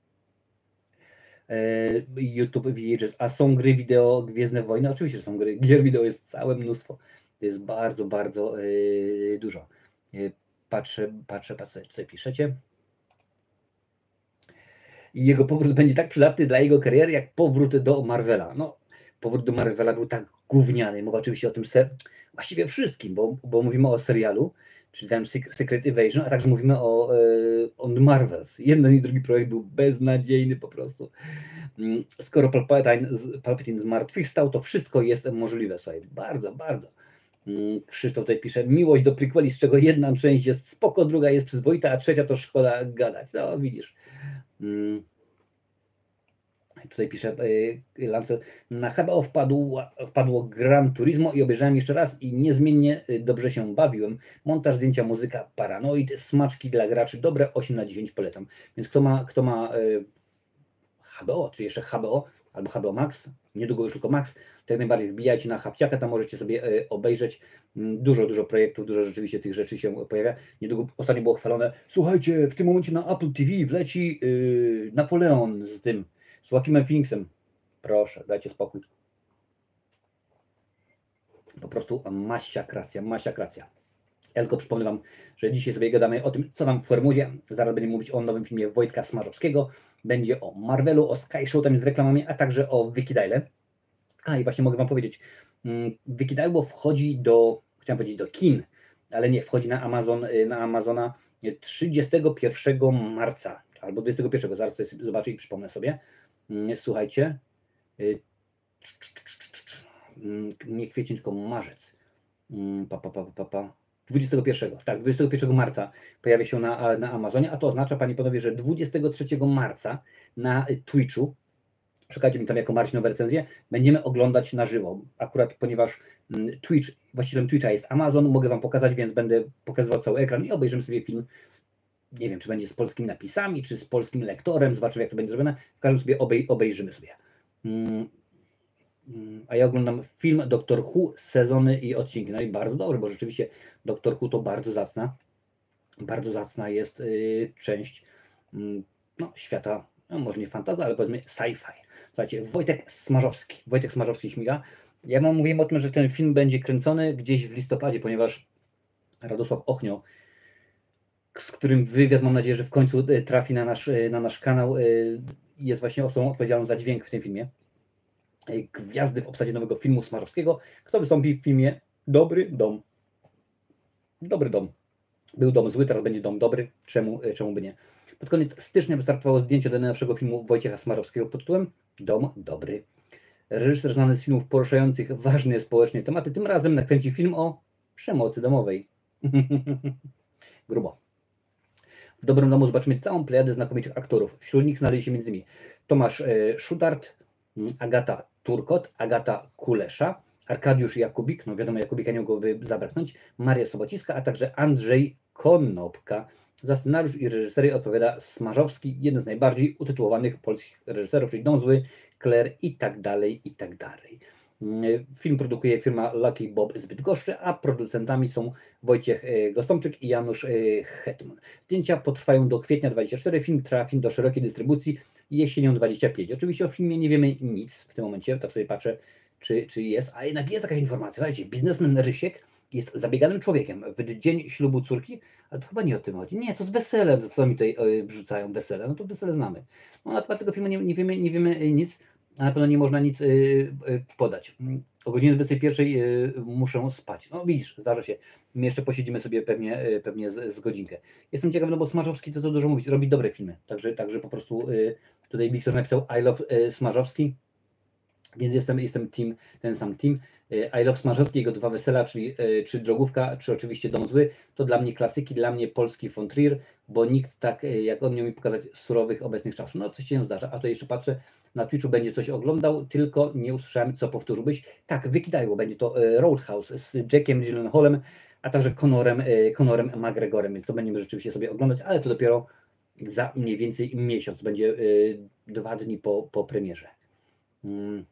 YouTube widzieć, a są gry wideo Gwiezdne Wojny? Oczywiście, że są gry. Gier wideo jest całe mnóstwo. To jest bardzo, bardzo yy, dużo. Yy, patrzę, patrzę, patrzę, co tutaj piszecie. I jego powrót będzie tak przydatny dla jego kariery, jak powrót do Marvela. No, powrót do Marvela był tak gówniany. Mowa oczywiście o tym se, właściwie wszystkim, bo, bo mówimy o serialu, czyli tam Secret Invasion, a także mówimy o yy, on Marvels. Jeden i drugi projekt był beznadziejny po prostu. Skoro Palpatine, Palpatine zmartwychwstał, to wszystko jest możliwe. Słuchaj, bardzo, bardzo. Krzysztof tutaj pisze, miłość do prequeli, z czego jedna część jest spoko, druga jest przyzwoita, a trzecia to szkoda gadać. No widzisz. Tutaj pisze Lance, na H B O wpadł, wpadło Gran Turismo i obejrzałem jeszcze raz i niezmiennie dobrze się bawiłem. Montaż, zdjęcia, muzyka, Paranoid, smaczki dla graczy, dobre osiem na dziesięć polecam. Więc kto ma, kto ma H B O, czy jeszcze H B O, albo H B O Max, niedługo już tylko Max, to jak najbardziej wbijajcie na Hapciaka, tam możecie sobie obejrzeć dużo, dużo projektów, dużo rzeczywiście tych rzeczy się pojawia. Niedługo ostatnio było chwalone, słuchajcie, w tym momencie na Apple T V wleci yy, Napoleon z tym, z Joaquinem Phoenixem. Proszę, dajcie spokój. Po prostu masiakracja, masiakracja. Tylko przypomnę Wam, że dzisiaj sobie gadamy o tym, co tam w Formuzie. Zaraz będziemy mówić o nowym filmie Wojtka Smarzowskiego. Będzie o Marvelu, o Sky Show tam z reklamami, a także o Wikidale. A i właśnie mogę Wam powiedzieć, Wikidale wchodzi do, chciałem powiedzieć do kin, ale nie, wchodzi na Amazon, na Amazona trzydziestego pierwszego marca albo dwudziestego pierwszego. Zaraz to zobaczę i przypomnę sobie. Słuchajcie. Nie kwiecień, tylko marzec. Pa, pa, pa, pa, pa. dwudziestego pierwszego, tak, dwudziestego pierwszego marca pojawia się na, na Amazonie, a to oznacza, Panie i Panowie, że dwudziestego trzeciego marca na Twitchu, szukajcie mi tam jako Marcin nowe recenzje, będziemy oglądać na żywo. Akurat ponieważ Twitch, właścicielem Twitcha jest Amazon, mogę Wam pokazać, więc będę pokazywał cały ekran i obejrzymy sobie film. Nie wiem, czy będzie z polskimi napisami, czy z polskim lektorem, zobaczymy, jak to będzie zrobione. W każdym sobie obej, obejrzymy sobie. Hmm. A ja oglądam film Doktor Who, sezony i odcinki. No i bardzo dobrze, bo rzeczywiście Doktor Who to bardzo zacna, bardzo zacna jest yy, część yy, no, świata, no, może nie fantazji, ale powiedzmy sci-fi. Słuchajcie, Wojtek Smarzowski. Wojtek Smarzowski śmiga. Ja wam mówiłem o tym, że ten film będzie kręcony gdzieś w listopadzie, ponieważ Radosław Ochnio, z którym wywiad, mam nadzieję, że w końcu trafi na nasz, na nasz kanał, jest właśnie osobą odpowiedzialną za dźwięk w tym filmie. Gwiazdy w obsadzie nowego filmu Smarzowskiego. Kto wystąpi w filmie Dobry Dom? Dobry Dom. Był dom zły, teraz będzie dom dobry. Czemu, czemu by nie? Pod koniec stycznia wystartowało zdjęcie do najnowszego filmu Wojciecha Smarzowskiego pod tytułem Dom dobry. Reżyser znany z filmów poruszających ważne społecznie tematy, tym razem nakręci film o przemocy domowej. Grubo. W Dobrym Domu zobaczymy całą plejadę znakomitych aktorów. Wśród nich znaleźli się między innymi Tomasz Szutart, Agata Turkot, Agata Kulesza, Arkadiusz Jakubik, no wiadomo, Jakubika nie mogłoby zabraknąć, Maria Sobociska, a także Andrzej Konopka. Za scenariusz i reżyserię odpowiada Smarzowski, jeden z najbardziej utytułowanych polskich reżyserów, czyli Dom Zły, Claire i tak dalej, i tak dalej. Film produkuje firma Lucky Bob z Bydgoszczy, a producentami są Wojciech Gostomczyk i Janusz Hetman. Zdjęcia potrwają do kwietnia dwudziestego czwartego. Film trafi do szerokiej dystrybucji jesienią dwudziestego piątego. Oczywiście o filmie nie wiemy nic w tym momencie, tak sobie patrzę, czy, czy jest, a jednak jest jakaś informacja. Słuchajcie, biznesmen Rysiek jest zabieganym człowiekiem w dzień ślubu córki, ale to chyba nie o tym chodzi. Nie, to z wesele, co mi tutaj wrzucają wesele, no to wesele znamy. No na temat tego filmu nie, nie, wiemy, nie wiemy nic, a na pewno nie można nic y, y, podać. O godzinie dwudziestej pierwszej y, muszę spać. No widzisz, zdarza się. My jeszcze posiedzimy sobie pewnie, y, pewnie z, z godzinkę. Jestem ciekaw, no bo Smarzowski, to, to dużo mówić, robi dobre filmy. Także, także po prostu y, tutaj Wiktor napisał I love y, Smarzowski, więc jestem, jestem team, ten sam team. I love Smarzowski, jego dwa wesela, czyli y, czy Drogówka, czy oczywiście Dom Zły, to dla mnie klasyki, dla mnie polski von Trier, bo nikt tak y, jak on nie umie pokazać surowych obecnych czasów. No coś się nie zdarza, a to jeszcze patrzę, na Twitchu będzie coś oglądał, tylko nie usłyszałem, co powtórzyłbyś. Tak, Wikidale, będzie to y, Roadhouse z Jackiem Gyllenhaalem, a także Conorem, y, Conorem McGregorem, więc to będziemy rzeczywiście sobie oglądać, ale to dopiero za mniej więcej miesiąc, będzie y, dwa dni po, po premierze. Hmm.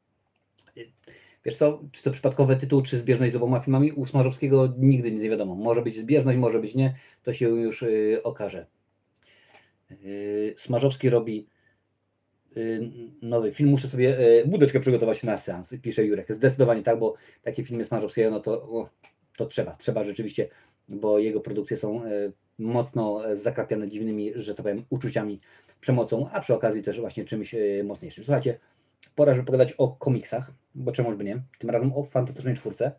Wiesz co, czy to przypadkowy tytuł, czy zbieżność z oboma filmami? U Smarzowskiego nigdy nic nie wiadomo. Może być zbieżność, może być nie, to się już yy, okaże. Yy, Smarzowski robi yy, nowy film, muszę sobie yy, wódeczkę przygotować na seans, pisze Jurek. Zdecydowanie tak, bo takie filmy Smarzowskiego, no to, o, to trzeba, trzeba rzeczywiście, bo jego produkcje są yy, mocno zakrapiane dziwnymi, że tak powiem, uczuciami, przemocą, a przy okazji też właśnie czymś yy, mocniejszym. Słuchajcie, pora, żeby pogadać o komiksach, bo czemuż by nie. Tym razem o Fantastycznej Czwórce.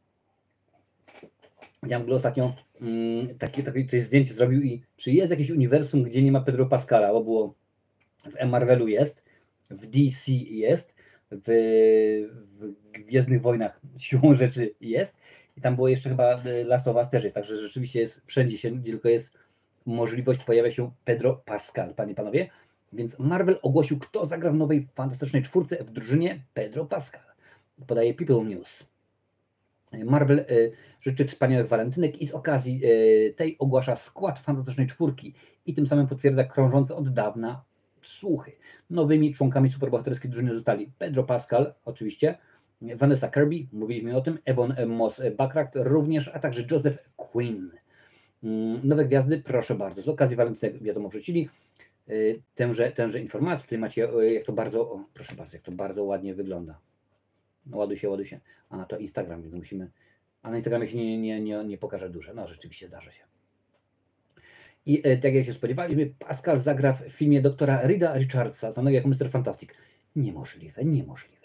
Ja w ogóle ostatnio mm, takie, takie coś zdjęcie zrobił i czy jest jakieś uniwersum, gdzie nie ma Pedro Pascala, bo było w Marvelu jest, w D C jest, w, w Gwiezdnych Wojnach siłą rzeczy jest i tam było jeszcze chyba Last of Us też jest, także rzeczywiście jest wszędzie się, gdzie tylko jest możliwość, pojawia się Pedro Pascal, panie i panowie. Więc Marvel ogłosił, kto zagra w nowej Fantastycznej Czwórce w drużynie Pedro Pascal. Podaje People News. Marvel y, życzy wspaniałych walentynek i z okazji y, tej ogłasza skład Fantastycznej Czwórki i tym samym potwierdza krążące od dawna słuchy. Nowymi członkami superbohaterskiej drużyny zostali Pedro Pascal, oczywiście, Vanessa Kirby, mówiliśmy o tym, Ebon Moss-Backrack również, a także Joseph Quinn. Y, nowe gwiazdy, proszę bardzo, z okazji walentynek wiadomo wrzucili Tęże, tęże informacje. Tutaj macie, jak to bardzo, o, proszę bardzo, jak to bardzo ładnie wygląda. No, ładuj się, ładuj się. A to Instagram, więc musimy a na Instagramie się nie, nie, nie, nie pokaże duże. No rzeczywiście zdarza się. I e, tak jak się spodziewaliśmy, Pascal zagra w filmie doktora Reeda Richardsa, znanego jako mister Fantastic. Niemożliwe, niemożliwe.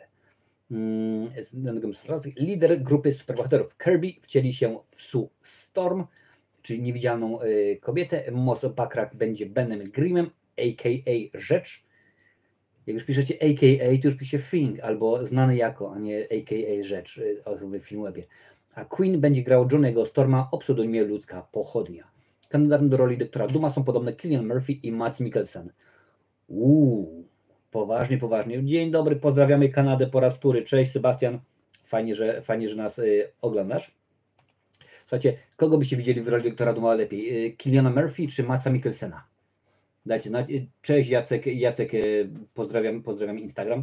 Mm, znanego mister Fantastic. Lider grupy superbohaterów Kirby wcieli się w Sue Storm, czyli niewidzialną y, kobietę. Moss Backrack będzie Benem Grimmem, a k a. Rzecz. Jak już piszecie a k a, to już pisze Thing, albo znany jako, a nie a k a. Rzecz y, w Filmwebie. A Queen będzie grał Johnny'ego Storma o pseudonimie Ludzka Pochodnia. Kandydatem do roli doktora Duma są podobne Cillian Murphy i Mads Mikkelsen. Uuu, poważnie, poważnie. Dzień dobry, pozdrawiamy Kanadę po raz wtóry. Cześć Sebastian, fajnie, że, fajnie, że nas y, oglądasz. Słuchajcie, kogo byście widzieli w roli doktora Duma lepiej? Y, Cilliana Murphy czy Madsa Mikkelsena? Dajcie znać. Y, Cześć Jacek, Jacek y, pozdrawiam, pozdrawiam Instagram,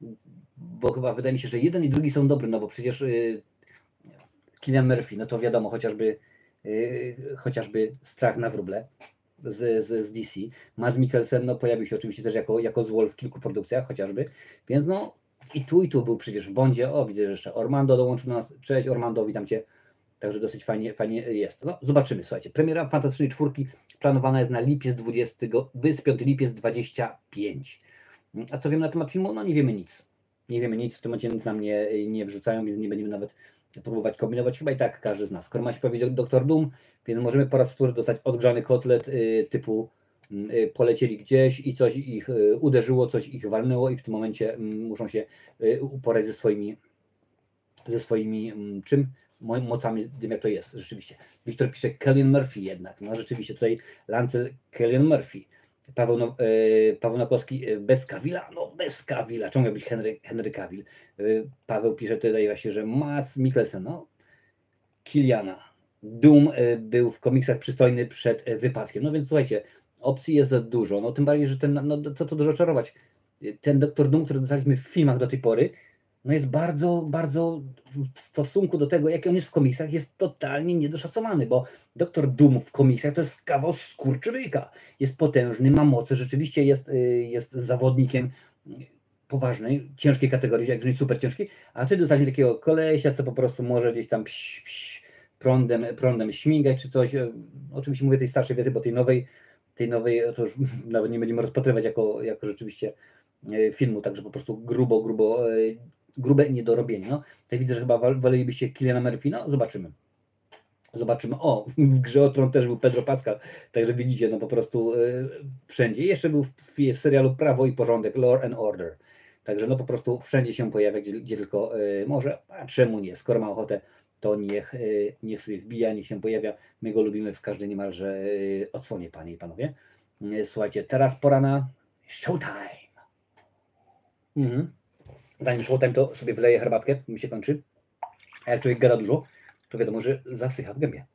bo chyba wydaje mi się, że jeden i drugi są dobry, no bo przecież y, Cillian Murphy, no to wiadomo, chociażby Yy, chociażby Strach na wróble z, z, z D C. Mads Mikkelsen no, pojawił się oczywiście też jako, jako złol w kilku produkcjach chociażby, więc no i tu i tu był przecież w Bondzie. O, widzę, że jeszcze Ormando dołączył do nas. Cześć Ormando, witam Cię. Także dosyć fajnie, fajnie jest. No zobaczymy, słuchajcie. Premiera Fantastycznej Czwórki planowana jest na lipiec dwudziesty, dwudziesty piąty lipiec dwudziesty piąty. A co wiemy na temat filmu? No nie wiemy nic. Nie wiemy nic, w tym momencie nic nam nie, nie wrzucają, więc nie będziemy nawet próbować kombinować, chyba i tak każdy z nas. Skoro ma się pojawić doktor Doom, więc możemy po raz wtóry dostać odgrzany kotlet y, typu y, polecieli gdzieś i coś ich y, uderzyło, coś ich walnęło i w tym momencie y, muszą się y, uporać ze swoimi ze swoimi y, czym? Moim mocami, tym jak to jest, rzeczywiście. Wiktor pisze Cillian Murphy jednak, no rzeczywiście tutaj Lancel Cillian Murphy. Paweł, no, y, Paweł Nakowski bez Cavilla, no bez Cavilla, czemu miał być Henry, Henry Cavill? Y, Paweł pisze tutaj właśnie, że Mads Mikkelsen, no Kiliana. Doom y, był w komiksach przystojny przed y, wypadkiem, no więc słuchajcie, opcji jest dużo, no tym bardziej, że ten, no co to dużo czarować, ten doktor Doom, który dostaliśmy w filmach do tej pory, no jest bardzo, bardzo w stosunku do tego, jaki on jest w komiksach, jest totalnie niedoszacowany, bo doktor Doom w komiksach to jest kawał skurczybyka. Jest potężny, ma moce, rzeczywiście jest, jest zawodnikiem poważnej, ciężkiej kategorii, jak nie super ciężkiej, a ty dostaliśmy takiego kolesia, co po prostu może gdzieś tam pś, pś, prądem, prądem śmigać czy coś. Oczywiście mówię tej starszej wersji, bo tej nowej, tej nowej to już nawet nie będziemy rozpatrywać jako, jako rzeczywiście filmu, także po prostu grubo, grubo grube niedorobienie. No, tutaj widzę, że chyba wolelibyście Cilliana Murphy. No, zobaczymy. Zobaczymy. O, w Grze o Tron też był Pedro Pascal, także widzicie, no po prostu yy, wszędzie. I jeszcze był w, w serialu Prawo i Porządek, Law and Order. Także no po prostu wszędzie się pojawia, gdzie, gdzie tylko yy, może. A czemu nie? Skoro ma ochotę, to niech, yy, niech sobie wbija, niech się pojawia. My go lubimy w każdej niemalże yy, odsłonie, panie i panowie. Yy, słuchajcie, teraz pora na Showtime. Mhm. Zanim Showtime, to sobie wyleję herbatkę, mi się kończy. A jak człowiek gada dużo, to wiadomo, że zasycha w gębie.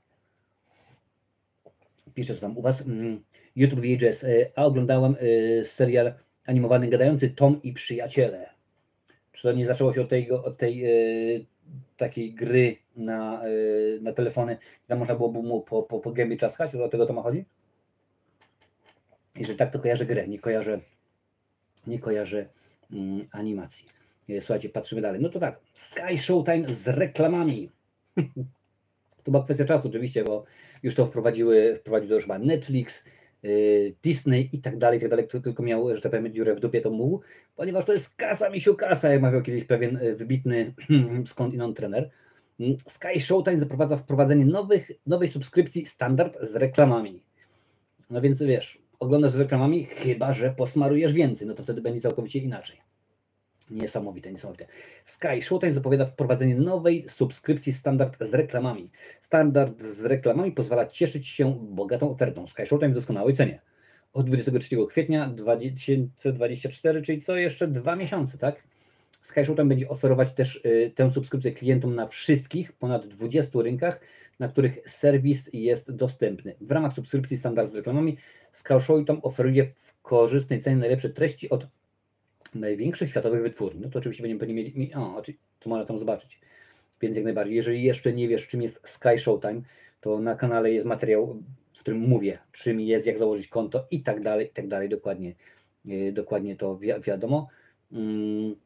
Piszę co tam u Was. YouTube V H S. A oglądałem serial animowany Gadający Tom i Przyjaciele. Czy to nie zaczęło się od tej, od tej takiej gry na, na telefony, tam można było mu po, po, po gębie czaskać? O tego to ma chodzi? Jeżeli tak, to kojarzę grę, nie kojarzę, nie kojarzę mm, animacji. Słuchajcie, patrzymy dalej. No to tak, Sky Showtime z reklamami. To była kwestia czasu oczywiście, bo już to wprowadziły, wprowadził to już chyba Netflix, yy, Disney i tak dalej, i tak dalej, kto tylko miał, że tak powiem, dziurę w dupie, to mógł, ponieważ to jest kasa, misiu kasa, jak mawiał kiedyś pewien wybitny skądinąd trener. Sky Showtime zaprowadza wprowadzenie nowych, nowej subskrypcji standard z reklamami. No więc wiesz, oglądasz z reklamami, chyba że posmarujesz więcej, no to wtedy będzie całkowicie inaczej. Niesamowite, niesamowite. Sky Showtime zapowiada wprowadzenie nowej subskrypcji standard z reklamami. Standard z reklamami pozwala cieszyć się bogatą ofertą. Sky Showtime w doskonałej cenie. Od dwudziestego trzeciego kwietnia dwa tysiące dwudziestego czwartego, czyli co jeszcze dwa miesiące, tak? Sky Showtime będzie oferować też y, tę subskrypcję klientom na wszystkich ponad dwudziestu rynkach, na których serwis jest dostępny. W ramach subskrypcji standard z reklamami Sky Showtime oferuje w korzystnej cenie najlepsze treści od największych światowych wytwórni. No to oczywiście będziemy pewnie mieli, o, to można tam zobaczyć. Więc jak najbardziej, jeżeli jeszcze nie wiesz, czym jest Sky Showtime, to na kanale jest materiał, w którym mówię, czym jest, jak założyć konto i tak dalej, i tak dalej. Dokładnie, yy, dokładnie to wi wiadomo. Yy,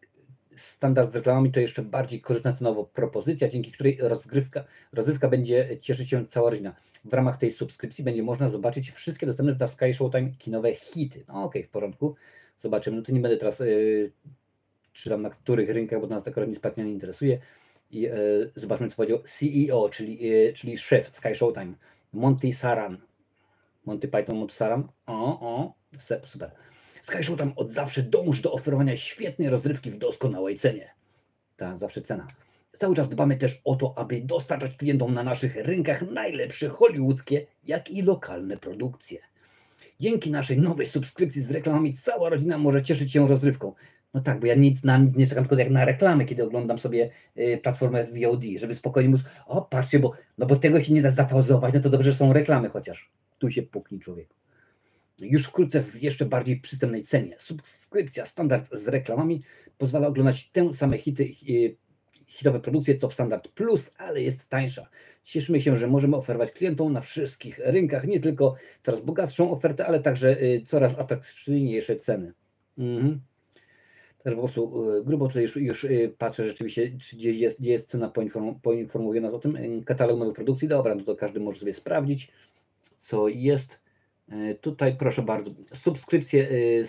standard z reklamami to jeszcze bardziej korzystna cenowo propozycja, dzięki której rozgrywka, rozrywka będzie cieszyć się cała rodzina. W ramach tej subskrypcji będzie można zobaczyć wszystkie dostępne dla Sky Showtime kinowe hity. No okej, okay, w porządku. Zobaczymy. No to nie będę teraz yy, czytam na których rynkach, bo nas akurat nic specjalnie nie interesuje. I yy, zobaczmy, co powiedział C E O, czyli, yy, czyli szef Sky Showtime, Monty Saran. Monty Python, Monty Saran. O, o, super. Sky Showtime od zawsze dąży do oferowania świetnej rozrywki w doskonałej cenie. Ta zawsze cena. Cały czas dbamy też o to, aby dostarczać klientom na naszych rynkach najlepsze hollywoodzkie, jak i lokalne produkcje. Dzięki naszej nowej subskrypcji z reklamami cała rodzina może cieszyć się rozrywką. No tak, bo ja nic na nic nie czekam, tylko jak na reklamy, kiedy oglądam sobie y, platformę V O D, żeby spokojnie móc, o patrzcie, bo, no bo tego się nie da zapauzować, no to dobrze, że są reklamy chociaż. Tu się puknij, człowieku. Już wkrótce w jeszcze bardziej przystępnej cenie. Subskrypcja standard z reklamami pozwala oglądać te same hity, hitowe produkcje, co w Standard Plus, ale jest tańsza. Cieszymy się, że możemy oferować klientom na wszystkich rynkach nie tylko coraz bogatszą ofertę, ale także coraz atrakcyjniejsze ceny. Mhm. Także po prostu grubo tutaj już, już patrzę rzeczywiście, czy gdzie jest, gdzie jest cena, poinform, poinformuje nas o tym. Katalog nowej produkcji, dobra, no to każdy może sobie sprawdzić, co jest. Tutaj proszę bardzo, subskrypcje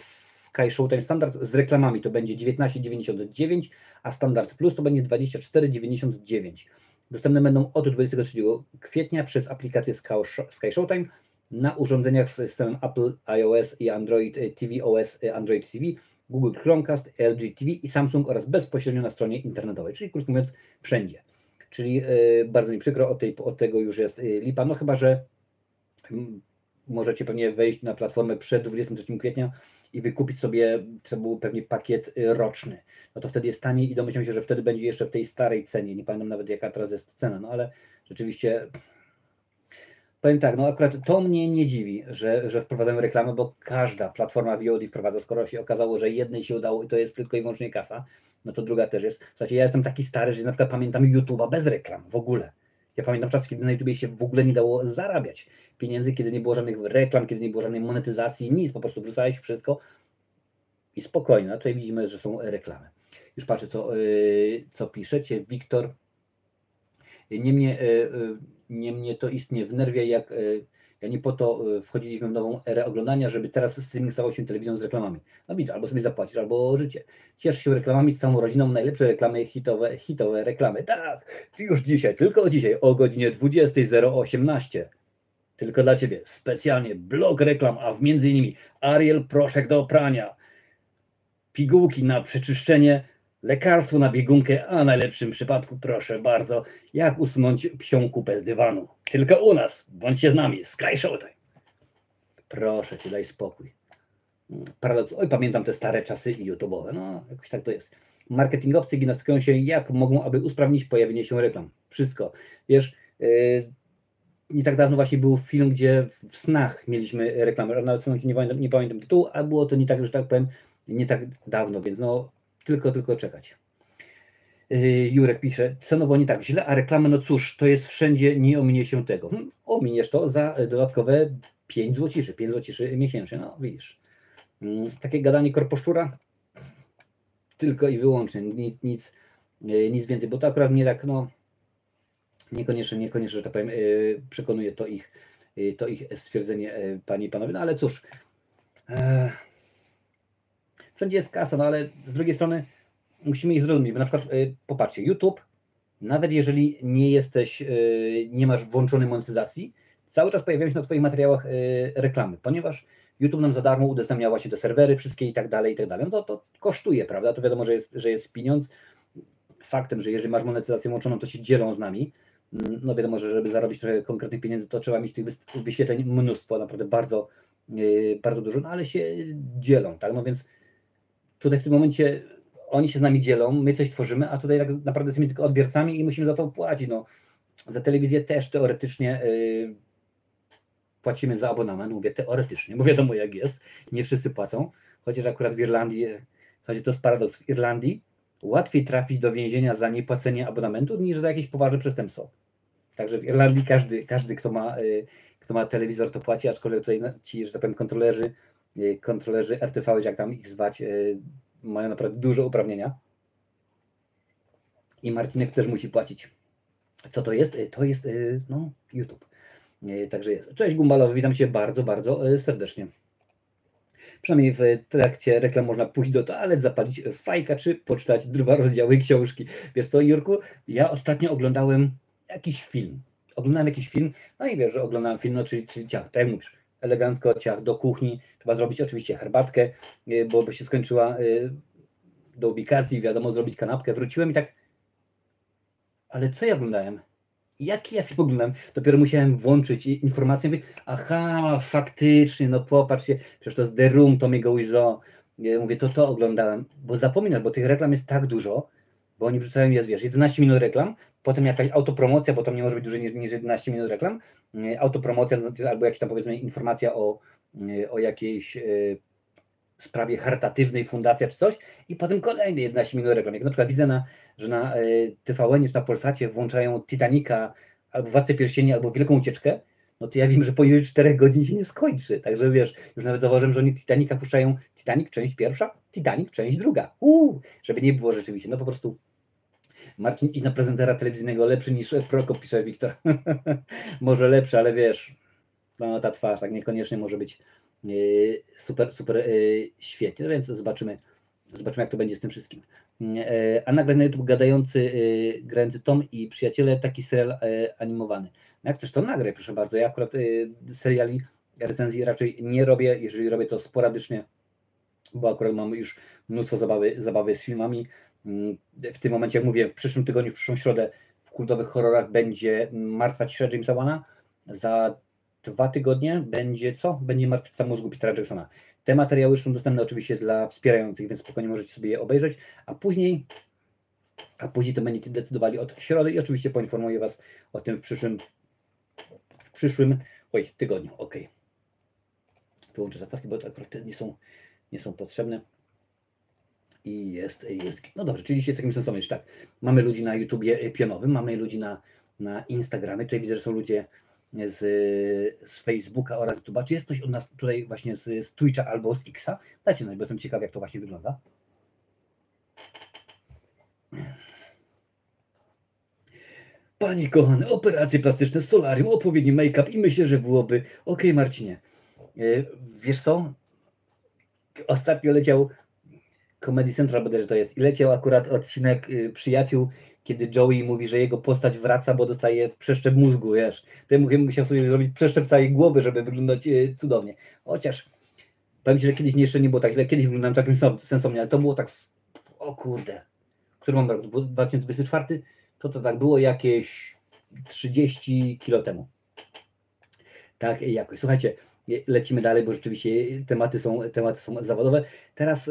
Sky Showtime Standard z reklamami to będzie dziewiętnaście dziewięćdziesiąt dziewięć, a Standard Plus to będzie dwadzieścia cztery dziewięćdziesiąt dziewięć. Dostępne będą od dwudziestego trzeciego kwietnia przez aplikację Sky Showtime na urządzeniach z systemem Apple iOS i Android T V O S, Android T V, Google Chromecast, L G T V i Samsung oraz bezpośrednio na stronie internetowej, czyli krótko mówiąc wszędzie. Czyli yy, bardzo mi przykro, od, tej, od tego już jest yy, lipa, no chyba, że yy, możecie pewnie wejść na platformę przed dwudziestego trzeciego kwietnia i wykupić sobie, co był pewnie pakiet roczny. No to wtedy jest taniej i domyślam się, że wtedy będzie jeszcze w tej starej cenie. Nie pamiętam nawet, jaka teraz jest cena, no ale rzeczywiście powiem tak, no akurat to mnie nie dziwi, że, że wprowadzają reklamę, bo każda platforma V O D wprowadza, skoro się okazało, że jednej się udało i to jest tylko i wyłącznie kasa, no to druga też jest. Słuchajcie, ja jestem taki stary, że na przykład pamiętam YouTube'a bez reklam w ogóle. Ja pamiętam czas, kiedy na YouTubie się w ogóle nie dało zarabiać pieniędzy, kiedy nie było żadnych reklam, kiedy nie było żadnej monetyzacji, nic, po prostu wrzucałeś wszystko i spokojnie. No tutaj widzimy, że są reklamy. Już patrzę, co, yy, co piszecie. Wiktor, nie mnie, yy, nie mnie to istnie wnerwia, jak yy, ja nie po to yy, wchodziliśmy w nową erę oglądania, żeby teraz streaming stawał się telewizją z reklamami. No widzisz, albo sobie zapłacisz, albo życie. Ciesz się reklamami z całą rodziną, najlepsze reklamy, hitowe, hitowe reklamy. Tak, już dzisiaj, tylko dzisiaj o godzinie dwudziestej zero osiemnaście. Tylko dla Ciebie specjalnie blok reklam, a w między innymi Ariel proszek do prania, pigułki na przeczyszczenie, lekarstwo na biegunkę, a w najlepszym przypadku, proszę bardzo, jak usunąć psią kupę z dywanu. Tylko u nas, bądźcie z nami, Sky Showtime. Proszę Cię, daj spokój. Paradoks. Oj, pamiętam te stare czasy YouTube'owe, no jakoś tak to jest. Marketingowcy gimnastykują się, jak mogą, aby usprawnić pojawienie się reklam. Wszystko. Wiesz, yy, nie tak dawno właśnie był film, gdzie w snach mieliśmy reklamę, nawet w tym momencie nie pamiętam, nie pamiętam tytułu, a było to nie tak, że tak powiem, nie tak dawno, więc no tylko, tylko czekać. Yy, Jurek pisze, cenowo nie tak źle, a reklamy, no cóż, to jest wszędzie, nie ominie się tego. Hmm, ominiesz to za dodatkowe pięć złociszy, pięć złociszy miesięcznie, no widzisz. Yy, takie gadanie korposzczura, tylko i wyłącznie, nic, nic, yy, nic więcej, bo to akurat mnie tak, no Niekoniecznie, niekoniecznie, że tak powiem, yy, przekonuje to ich, yy, to ich stwierdzenie, yy, panie i panowie. No ale cóż, yy, wszędzie jest kasa, no ale z drugiej strony musimy ich zrozumieć, bo na przykład yy, popatrzcie, YouTube, nawet jeżeli nie jesteś, yy, nie masz włączonej monetyzacji, cały czas pojawiają się na Twoich materiałach yy, reklamy, ponieważ YouTube nam za darmo udostępnia właśnie te serwery wszystkie i tak dalej, i tak dalej. No to, to kosztuje, prawda? To wiadomo, że jest, że jest pieniądz. Faktem, że jeżeli masz monetyzację włączoną, to się dzielą z nami. No wiadomo, że żeby zarobić trochę konkretnych pieniędzy, to trzeba mieć tych wyświetleń mnóstwo, naprawdę bardzo, yy, bardzo dużo, no ale się dzielą, tak? No więc tutaj w tym momencie oni się z nami dzielą, my coś tworzymy, a tutaj tak naprawdę jesteśmy tylko odbiorcami i musimy za to płacić. No, za telewizję też teoretycznie yy, płacimy za abonament, mówię teoretycznie, bo wiadomo jak jest, nie wszyscy płacą, chociaż akurat w Irlandii, słuchajcie, to jest paradoks, w Irlandii łatwiej trafić do więzienia za niepłacenie abonamentu niż za jakieś poważne przestępstwo. Także w Irlandii każdy, każdy kto ma, kto ma telewizor, to płaci, aczkolwiek tutaj ci, że tak powiem, kontrolerzy, kontrolerzy R T V, jak tam ich zwać, mają naprawdę duże uprawnienia. i Marcinek też musi płacić. Co to jest? To jest no, YouTube. Także jest. Cześć Gumbalowy, witam Cię bardzo, bardzo serdecznie. Przynajmniej w trakcie reklam można pójść do toalet, zapalić fajka, czy poczytać dwa rozdziały książki. Wiesz co, Jurku, ja ostatnio oglądałem jakiś film. Oglądałem jakiś film, no i wiesz, że oglądałem film, no czyli, czyli ciach, tak jak mówisz, elegancko, ciach do kuchni, trzeba zrobić oczywiście herbatkę, bo by się skończyła do ubikacji, wiadomo, zrobić kanapkę. Wróciłem i tak, ale co ja oglądałem? Jaki ja film oglądałem? Dopiero musiałem włączyć informację. Mówię, aha, faktycznie, no popatrzcie, przecież to jest The Room, Tommy'ego Wiseau. Mówię, to to oglądałem, bo zapominam, bo tych reklam jest tak dużo, bo oni wrzucają, jest, wiesz, jedenaście minut reklam, potem jakaś autopromocja, bo tam nie może być dłużej niż, niż jedenaście minut reklam, autopromocja albo jakaś tam, powiedzmy, informacja o, o jakiejś sprawie charytatywnej, fundacja czy coś, i potem kolejny jedenaście minut reklam. Jak na przykład widzę, na, że na T V N czy na Polsacie włączają Titanica, albo Władcę Pierścieni, albo Wielką Ucieczkę, no to ja wiem, że poniżej czterech godzin się nie skończy. Także wiesz, już nawet zauważyłem, że oni Titanica puszczają Titanic, część pierwsza, Titanic, część druga. Uuu, żeby nie było rzeczywiście. No po prostu Marcin, idź na prezentera telewizyjnego, lepszy niż Prokop, pisze Wiktor. Może lepszy, ale wiesz, no ta twarz tak niekoniecznie może być super, super świetnie, więc zobaczymy, zobaczymy jak to będzie z tym wszystkim. A nagrać na YouTube gadający, grający Tom i Przyjaciele, taki serial animowany. No jak chcesz, to nagraj, proszę bardzo. Ja akurat seriali, recenzji raczej nie robię, jeżeli robię to sporadycznie, bo akurat mam już mnóstwo zabawy, zabawy z filmami. W tym momencie, jak mówię, w przyszłym tygodniu, w przyszłą środę w kultowych horrorach będzie Martwa cisza Jamesa Wana. Za dwa tygodnie będzie co? Będzie Martwica mózgu Petera Jacksona. Te materiały już są dostępne oczywiście dla wspierających, więc spokojnie możecie sobie je obejrzeć, a później a później to będziecie decydowali od środy i oczywiście poinformuję Was o tym w przyszłym w przyszłym oj, tygodniu. Ok. Wyłączę zapałki, bo to akurat nie są, nie są potrzebne. I jest, jest. No dobrze, czyli dzisiaj takim sensownym, tak. Mamy ludzi na YouTubie pionowym, mamy ludzi na, na Instagramie. Tutaj widzę, że są ludzie z, z Facebooka oraz YouTube'a. Czy jest ktoś od nas tutaj właśnie z, z Twitcha albo z Xa? Dajcie znać, bo jestem ciekaw, jak to właśnie wygląda. Panie kochany, operacje plastyczne, solarium, odpowiedni make-up i myślę, że byłoby ok, Marcinie. Wiesz co? Ostatnio leciał Comedy Central, bodajże to jest, i leciał akurat odcinek Przyjaciół, kiedy Joey mówi, że jego postać wraca, bo dostaje przeszczep mózgu, wiesz. To ja musiał sobie zrobić przeszczep całej głowy, żeby wyglądać cudownie. Chociaż powiem Ci, że kiedyś jeszcze nie było tak źle, kiedyś wyglądałem takim sensownie, ale to było tak, o kurde, który mam rok, dwa tysiące dwudziesty czwarty, to to tak było jakieś trzydzieści kilo temu. Tak, jakoś. Słuchajcie, lecimy dalej, bo rzeczywiście tematy są, tematy są zawodowe. Teraz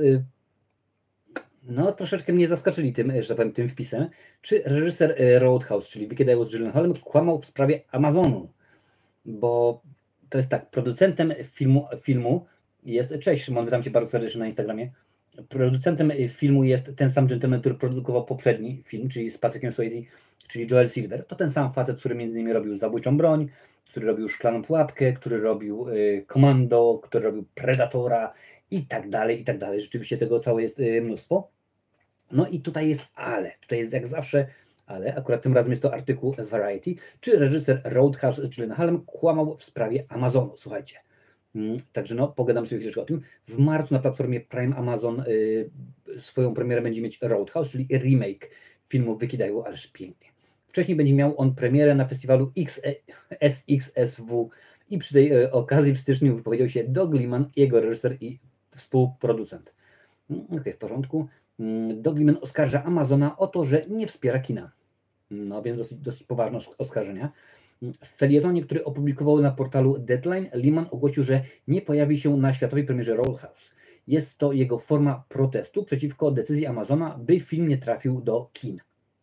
no troszeczkę mnie zaskoczyli tym, że tak powiem, tym wpisem. Czy reżyser Roadhouse, czyli Wicked z Gyllenhaalem, kłamał w sprawie Amazonu? Bo to jest tak, producentem filmu, filmu jest, cześć Szymon, witam Cię bardzo serdecznie na Instagramie. Producentem filmu jest ten sam gentleman, który produkował poprzedni film, czyli z Patrickiem Swayze, czyli Joel Silver. To ten sam facet, który między innymi robił Zabójczą broń, który robił Szklaną pułapkę, który robił Commando, który robił Predatora i tak dalej, i tak dalej. Rzeczywiście tego całe jest mnóstwo. No i tutaj jest ale, tutaj jest jak zawsze ale, akurat tym razem jest to artykuł Variety. Czy reżyser Roadhouse z Gyllenhaalem kłamał w sprawie Amazonu? Słuchajcie. Także no, pogadam sobie chwileczkę o tym. W marcu na platformie Prime Amazon y, swoją premierę będzie mieć Roadhouse, czyli remake filmu Wicked, ależ pięknie. Wcześniej będzie miał on premierę na festiwalu S X S W i przy tej y, okazji w styczniu wypowiedział się Doug Liman, jego reżyser i współproducent. Okej, okay, w porządku. Doug Liman oskarża Amazona o to, że nie wspiera kina. No więc dosyć, dosyć poważne oskarżenia. W felietonie, który opublikował na portalu Deadline, Liman ogłosił, że nie pojawi się na światowej premierze Roadhouse. Jest to jego forma protestu przeciwko decyzji Amazona, by film nie trafił do kin.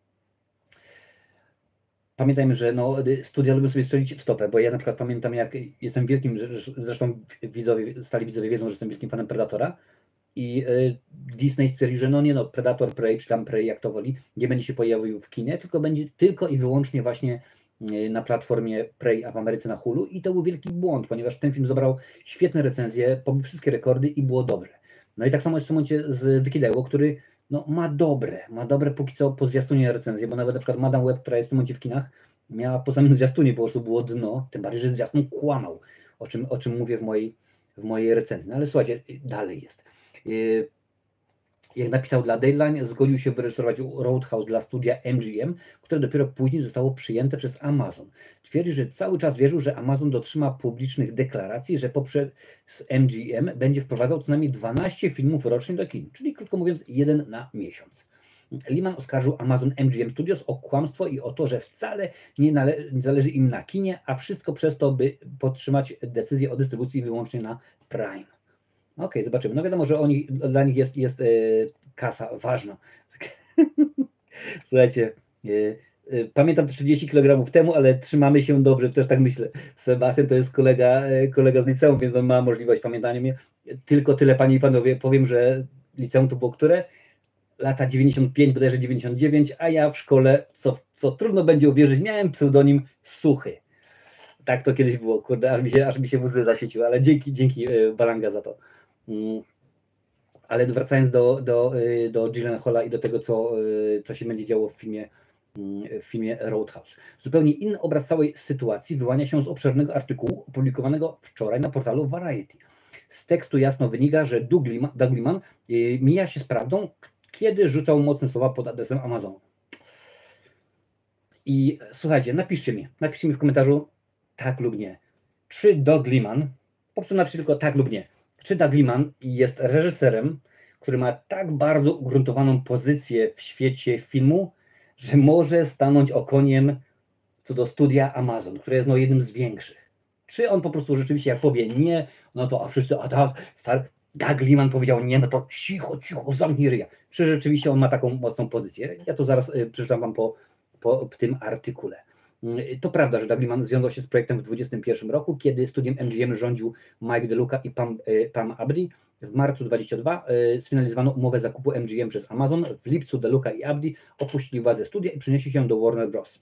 Pamiętajmy, że no, studia lubią sobie strzelić w stopę, bo ja na przykład pamiętam, jak jestem wielkim, zresztą widzowie, stali widzowie wiedzą, że jestem wielkim fanem Predatora, i Disney stwierdził, że no nie no, Predator, Prey, czy tam Prey, jak to woli, nie będzie się pojawił w kinie, tylko będzie tylko i wyłącznie właśnie na platformie Prey, a w Ameryce na Hulu, i to był wielki błąd, ponieważ ten film zebrał świetne recenzje, pobił wszystkie rekordy i było dobrze. No i tak samo jest w tym momencie z Wicked, który no ma dobre, ma dobre póki co po zwiastunie recenzje, bo nawet na przykład Madame Web, która jest w tym momencie w kinach, miała po samym zwiastunie po prostu było dno, tym bardziej, że zwiastun kłamał, o czym, o czym mówię w mojej, w mojej recenzji. No ale słuchajcie, dalej jest. Yy, Jak napisał dla Deadline, zgodził się wyrejestrować Roadhouse dla studia M G M, które dopiero później zostało przyjęte przez Amazon. Twierdzi, że cały czas wierzył, że Amazon dotrzyma publicznych deklaracji, że poprzez M G M będzie wprowadzał co najmniej dwanaście filmów rocznie do kin, czyli krótko mówiąc jeden na miesiąc. Lehman oskarżył Amazon M G M Studios o kłamstwo i o to, że wcale nie, nale- nie zależy im na kinie, a wszystko przez to, by podtrzymać decyzję o dystrybucji wyłącznie na Prime. Okej, okay, zobaczymy. No wiadomo, że oni, dla nich jest, jest yy, kasa ważna. Słuchajcie, yy, yy, pamiętam to trzydzieści kilogramów temu, ale trzymamy się dobrze, też tak myślę. Sebastian to jest kolega, yy, kolega z liceum, więc on ma możliwość pamiętania mnie. Tylko tyle, panie i panowie, powiem, że liceum to było które? Lata dziewięćdziesiąt pięć, bodajże dziewięćdziesiąt dziewięć, a ja w szkole, co, co trudno będzie uwierzyć, miałem pseudonim Suchy. Tak to kiedyś było, kurde, aż mi się, aż mi się łzy zaświeciły, ale dzięki, dzięki yy, Balanga za to. Ale wracając do, do, do Gyllenhaala i do tego, co, co się będzie działo w filmie, w filmie Roadhouse. Zupełnie inny obraz całej sytuacji wyłania się z obszernego artykułu opublikowanego wczoraj na portalu Variety. Z tekstu jasno wynika, że Doug Liman, Doug Liman mija się z prawdą, kiedy rzucał mocne słowa pod adresem Amazonu. I słuchajcie, napiszcie mi, napiszcie mi w komentarzu tak lub nie. Czy Doug Liman, po prostu napiszcie tylko tak lub nie. Czy Doug Liman jest reżyserem, który ma tak bardzo ugruntowaną pozycję w świecie filmu, że może stanąć okoniem co do studia Amazon, które jest no jednym z większych. Czy on po prostu rzeczywiście jak powie nie, no to a wszyscy, a tak, stary, Doug Liman powiedział nie, no to cicho, cicho, zamknij ryja. Czy rzeczywiście on ma taką mocną pozycję? Ja to zaraz y, przeczytam wam po, po tym artykule. To prawda, że Doug Liman związał się z projektem w dwudziestym pierwszym roku, kiedy studiem M G M rządził Mike DeLuca i Pam, Pam Abdi. W marcu dwudziestym drugim sfinalizowano umowę zakupu M G M przez Amazon. W lipcu DeLuca i Abdi opuścili władzę studia i przenieśli się do Warner Bros.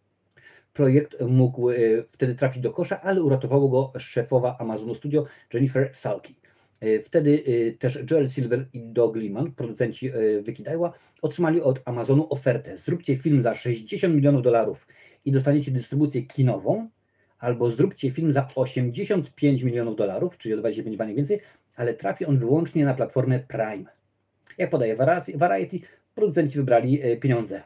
Projekt mógł wtedy trafić do kosza, ale uratowało go szefowa Amazonu Studio Jennifer Salke. Wtedy też Joel Silver i Doug Liman, producenci Wikidajła, otrzymali od Amazonu ofertę. Zróbcie film za sześćdziesiąt milionów dolarów i dostaniecie dystrybucję kinową, albo zróbcie film za osiemdziesiąt pięć milionów dolarów, czyli o dwadzieścia pięć baniek więcej, ale trafi on wyłącznie na platformę Prime. Jak podaje Variety, producenci wybrali pieniądze.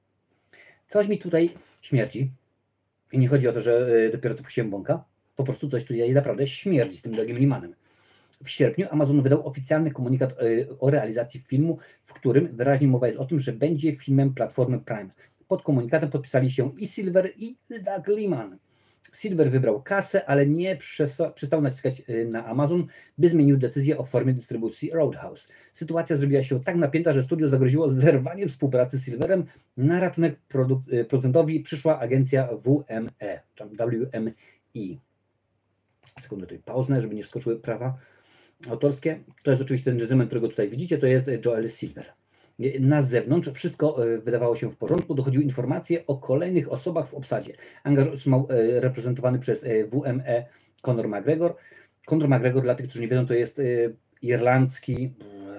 Coś mi tutaj śmierdzi. I nie chodzi o to, że dopiero co puściłem bąka. Po prostu coś tutaj naprawdę śmierdzi z tym Dougiem Limanem. W sierpniu Amazon wydał oficjalny komunikat o realizacji filmu, w którym wyraźnie mowa jest o tym, że będzie filmem platformy Prime. Pod komunikatem podpisali się i Silver, i Doug Liman. Silver wybrał kasę, ale nie przestał naciskać na Amazon, by zmienił decyzję o formie dystrybucji Roadhouse. Sytuacja zrobiła się tak napięta, że studio zagroziło zerwaniem współpracy z Silverem. Na ratunek producentowi przyszła agencja W M E, czy W M E. Sekundę tutaj pauznę, żeby nie wskoczyły prawa autorskie. To jest oczywiście ten gentleman, którego tutaj widzicie, to jest Joel Silver. Na zewnątrz wszystko wydawało się w porządku, dochodziły informacje o kolejnych osobach w obsadzie. Angaż otrzymał reprezentowany przez W M E Conor McGregor. Conor McGregor, dla tych, którzy nie wiedzą, to jest irlandzki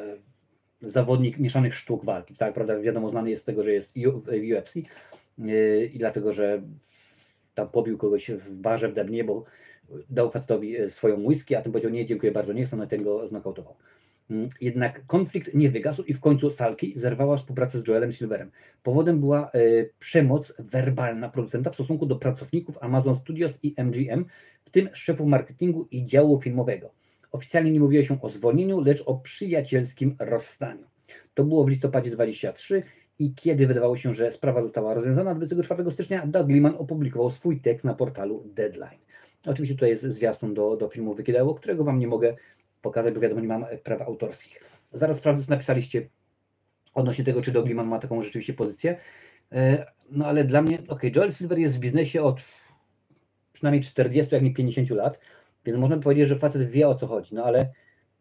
zawodnik mieszanych sztuk walki. Tak, prawda, wiadomo, znany jest z tego, że jest w U F C i dlatego, że tam pobił kogoś w barze w Dublinie, bo dał facetowi swoją whisky, a ten powiedział nie, dziękuję bardzo, nie chcę, no i ten go znokautował. Jednak konflikt nie wygasł i w końcu Salke zerwała współpracę z Joelem Silverem. Powodem była y, przemoc werbalna producenta w stosunku do pracowników Amazon Studios i M G M, w tym szefów marketingu i działu filmowego. Oficjalnie nie mówiło się o zwolnieniu, lecz o przyjacielskim rozstaniu. To było w listopadzie dwudziestym trzecim i kiedy wydawało się, że sprawa została rozwiązana, dwudziestego czwartego stycznia Doug Liman opublikował swój tekst na portalu Deadline. Oczywiście tutaj jest zwiastun do, do filmu Wikidajło, którego wam nie mogę pokazać, bo wiadomo, nie mam praw autorskich. Zaraz sprawdzę, co napisaliście odnośnie tego, czy Doug Liman ma taką rzeczywiście pozycję. No ale dla mnie, ok, Joel Silver jest w biznesie od przynajmniej czterdziestu, jak nie pięćdziesięciu lat, więc można by powiedzieć, że facet wie, o co chodzi, no ale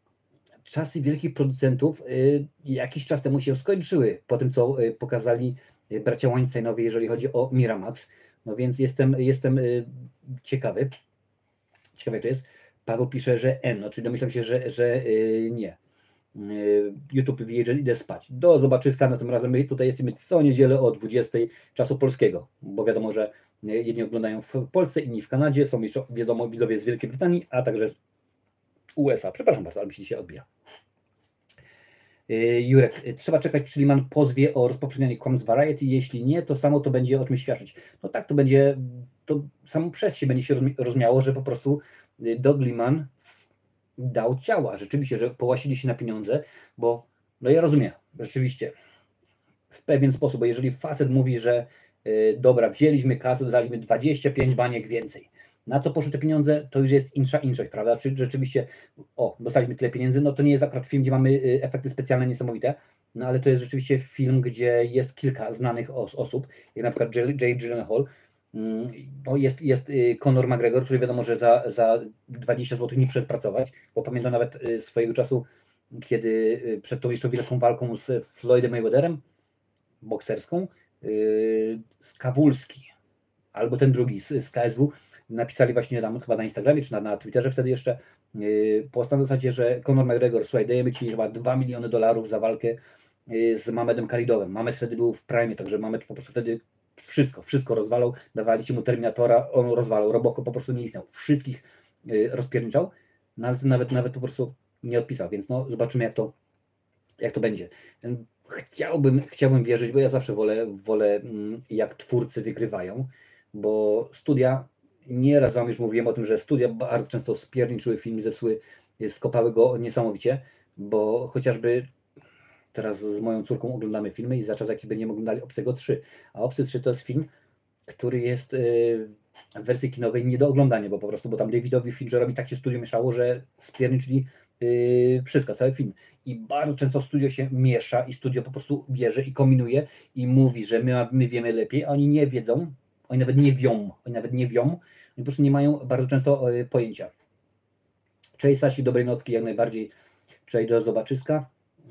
czasy wielkich producentów y, jakiś czas temu się skończyły, po tym, co y, pokazali y, bracia Weinsteinowi, jeżeli chodzi o Miramax. No więc jestem, jestem y, ciekawy, ciekawy to jest. Paweł pisze, że N, no, czyli domyślam się, że, że yy, nie. YouTube wie, że idę spać. Do zobaczyska, następnym razem my tutaj jesteśmy co niedzielę o dwudziestej czasu polskiego, bo wiadomo, że jedni oglądają w Polsce, inni w Kanadzie, są jeszcze wiadomo widzowie z Wielkiej Brytanii, a także z U S A. Przepraszam bardzo, ale mi się dzisiaj odbija. Jurek, trzeba czekać, czy Liman pozwie o rozpowszechnianie kłamstw Variety, jeśli nie, to samo to będzie o czymś świadczyć. No tak, to będzie, to samo przez się będzie się rozumiało, że po prostu Doug Liman dał ciała, rzeczywiście, że połasili się na pieniądze, bo no ja rozumiem, rzeczywiście, w pewien sposób, bo jeżeli facet mówi, że yy, dobra, wzięliśmy kasę, daliśmy dwadzieścia pięć baniek więcej, na co poszły te pieniądze, to już jest insza inszość, prawda? Czy rzeczywiście, o, dostaliśmy tyle pieniędzy, no to nie jest akurat film, gdzie mamy yy, efekty specjalne niesamowite, no ale to jest rzeczywiście film, gdzie jest kilka znanych os osób, jak na przykład Jake Gyllenhaal. No jest, jest Conor McGregor, który wiadomo, że za, za dwadzieścia złotych nie przyszedł pracować, bo pamiętam nawet swojego czasu, kiedy przed tą jeszcze wielką walką z Floydem Mayweatherem, bokserską, Skawulski, albo ten drugi z, z K S W, napisali właśnie tam, chyba na Instagramie, czy na, na Twitterze wtedy jeszcze, post na zasadzie, że Conor McGregor, słuchaj, dajemy Ci chyba dwa miliony dolarów za walkę z Mamedem Khalidowem. Mamed wtedy był w prime, także Mamed po prostu wtedy wszystko, wszystko rozwalał, dawaliście mu Terminatora, on rozwalał, Robocop po prostu nie istniał, wszystkich rozpierniczał, no ale to nawet, nawet po prostu nie odpisał, więc no zobaczymy jak to, jak to będzie. Chciałbym, chciałbym wierzyć, bo ja zawsze wolę, wolę jak twórcy wygrywają, bo studia, nieraz Wam już mówiłem o tym, że studia bardzo często spierniczyły film, zepsuły, skopały go niesamowicie, bo chociażby teraz z moją córką oglądamy filmy i za czas jaki będziemy oglądali Obcego trzy. A Obcy trzy to jest film, który jest w wersji kinowej nie do oglądania, bo po prostu, bo tam Davidowi Fincherowi tak się studio mieszało, że spierniczyli wszystko, cały film. I bardzo często studio się miesza i studio po prostu bierze i kombinuje i mówi, że my, my wiemy lepiej, a oni nie wiedzą, oni nawet nie wią, oni nawet nie wią, oni po prostu nie mają bardzo często pojęcia. Cześć Sasi, dobrej nocki, jak najbardziej. Cześć, do zobaczyska.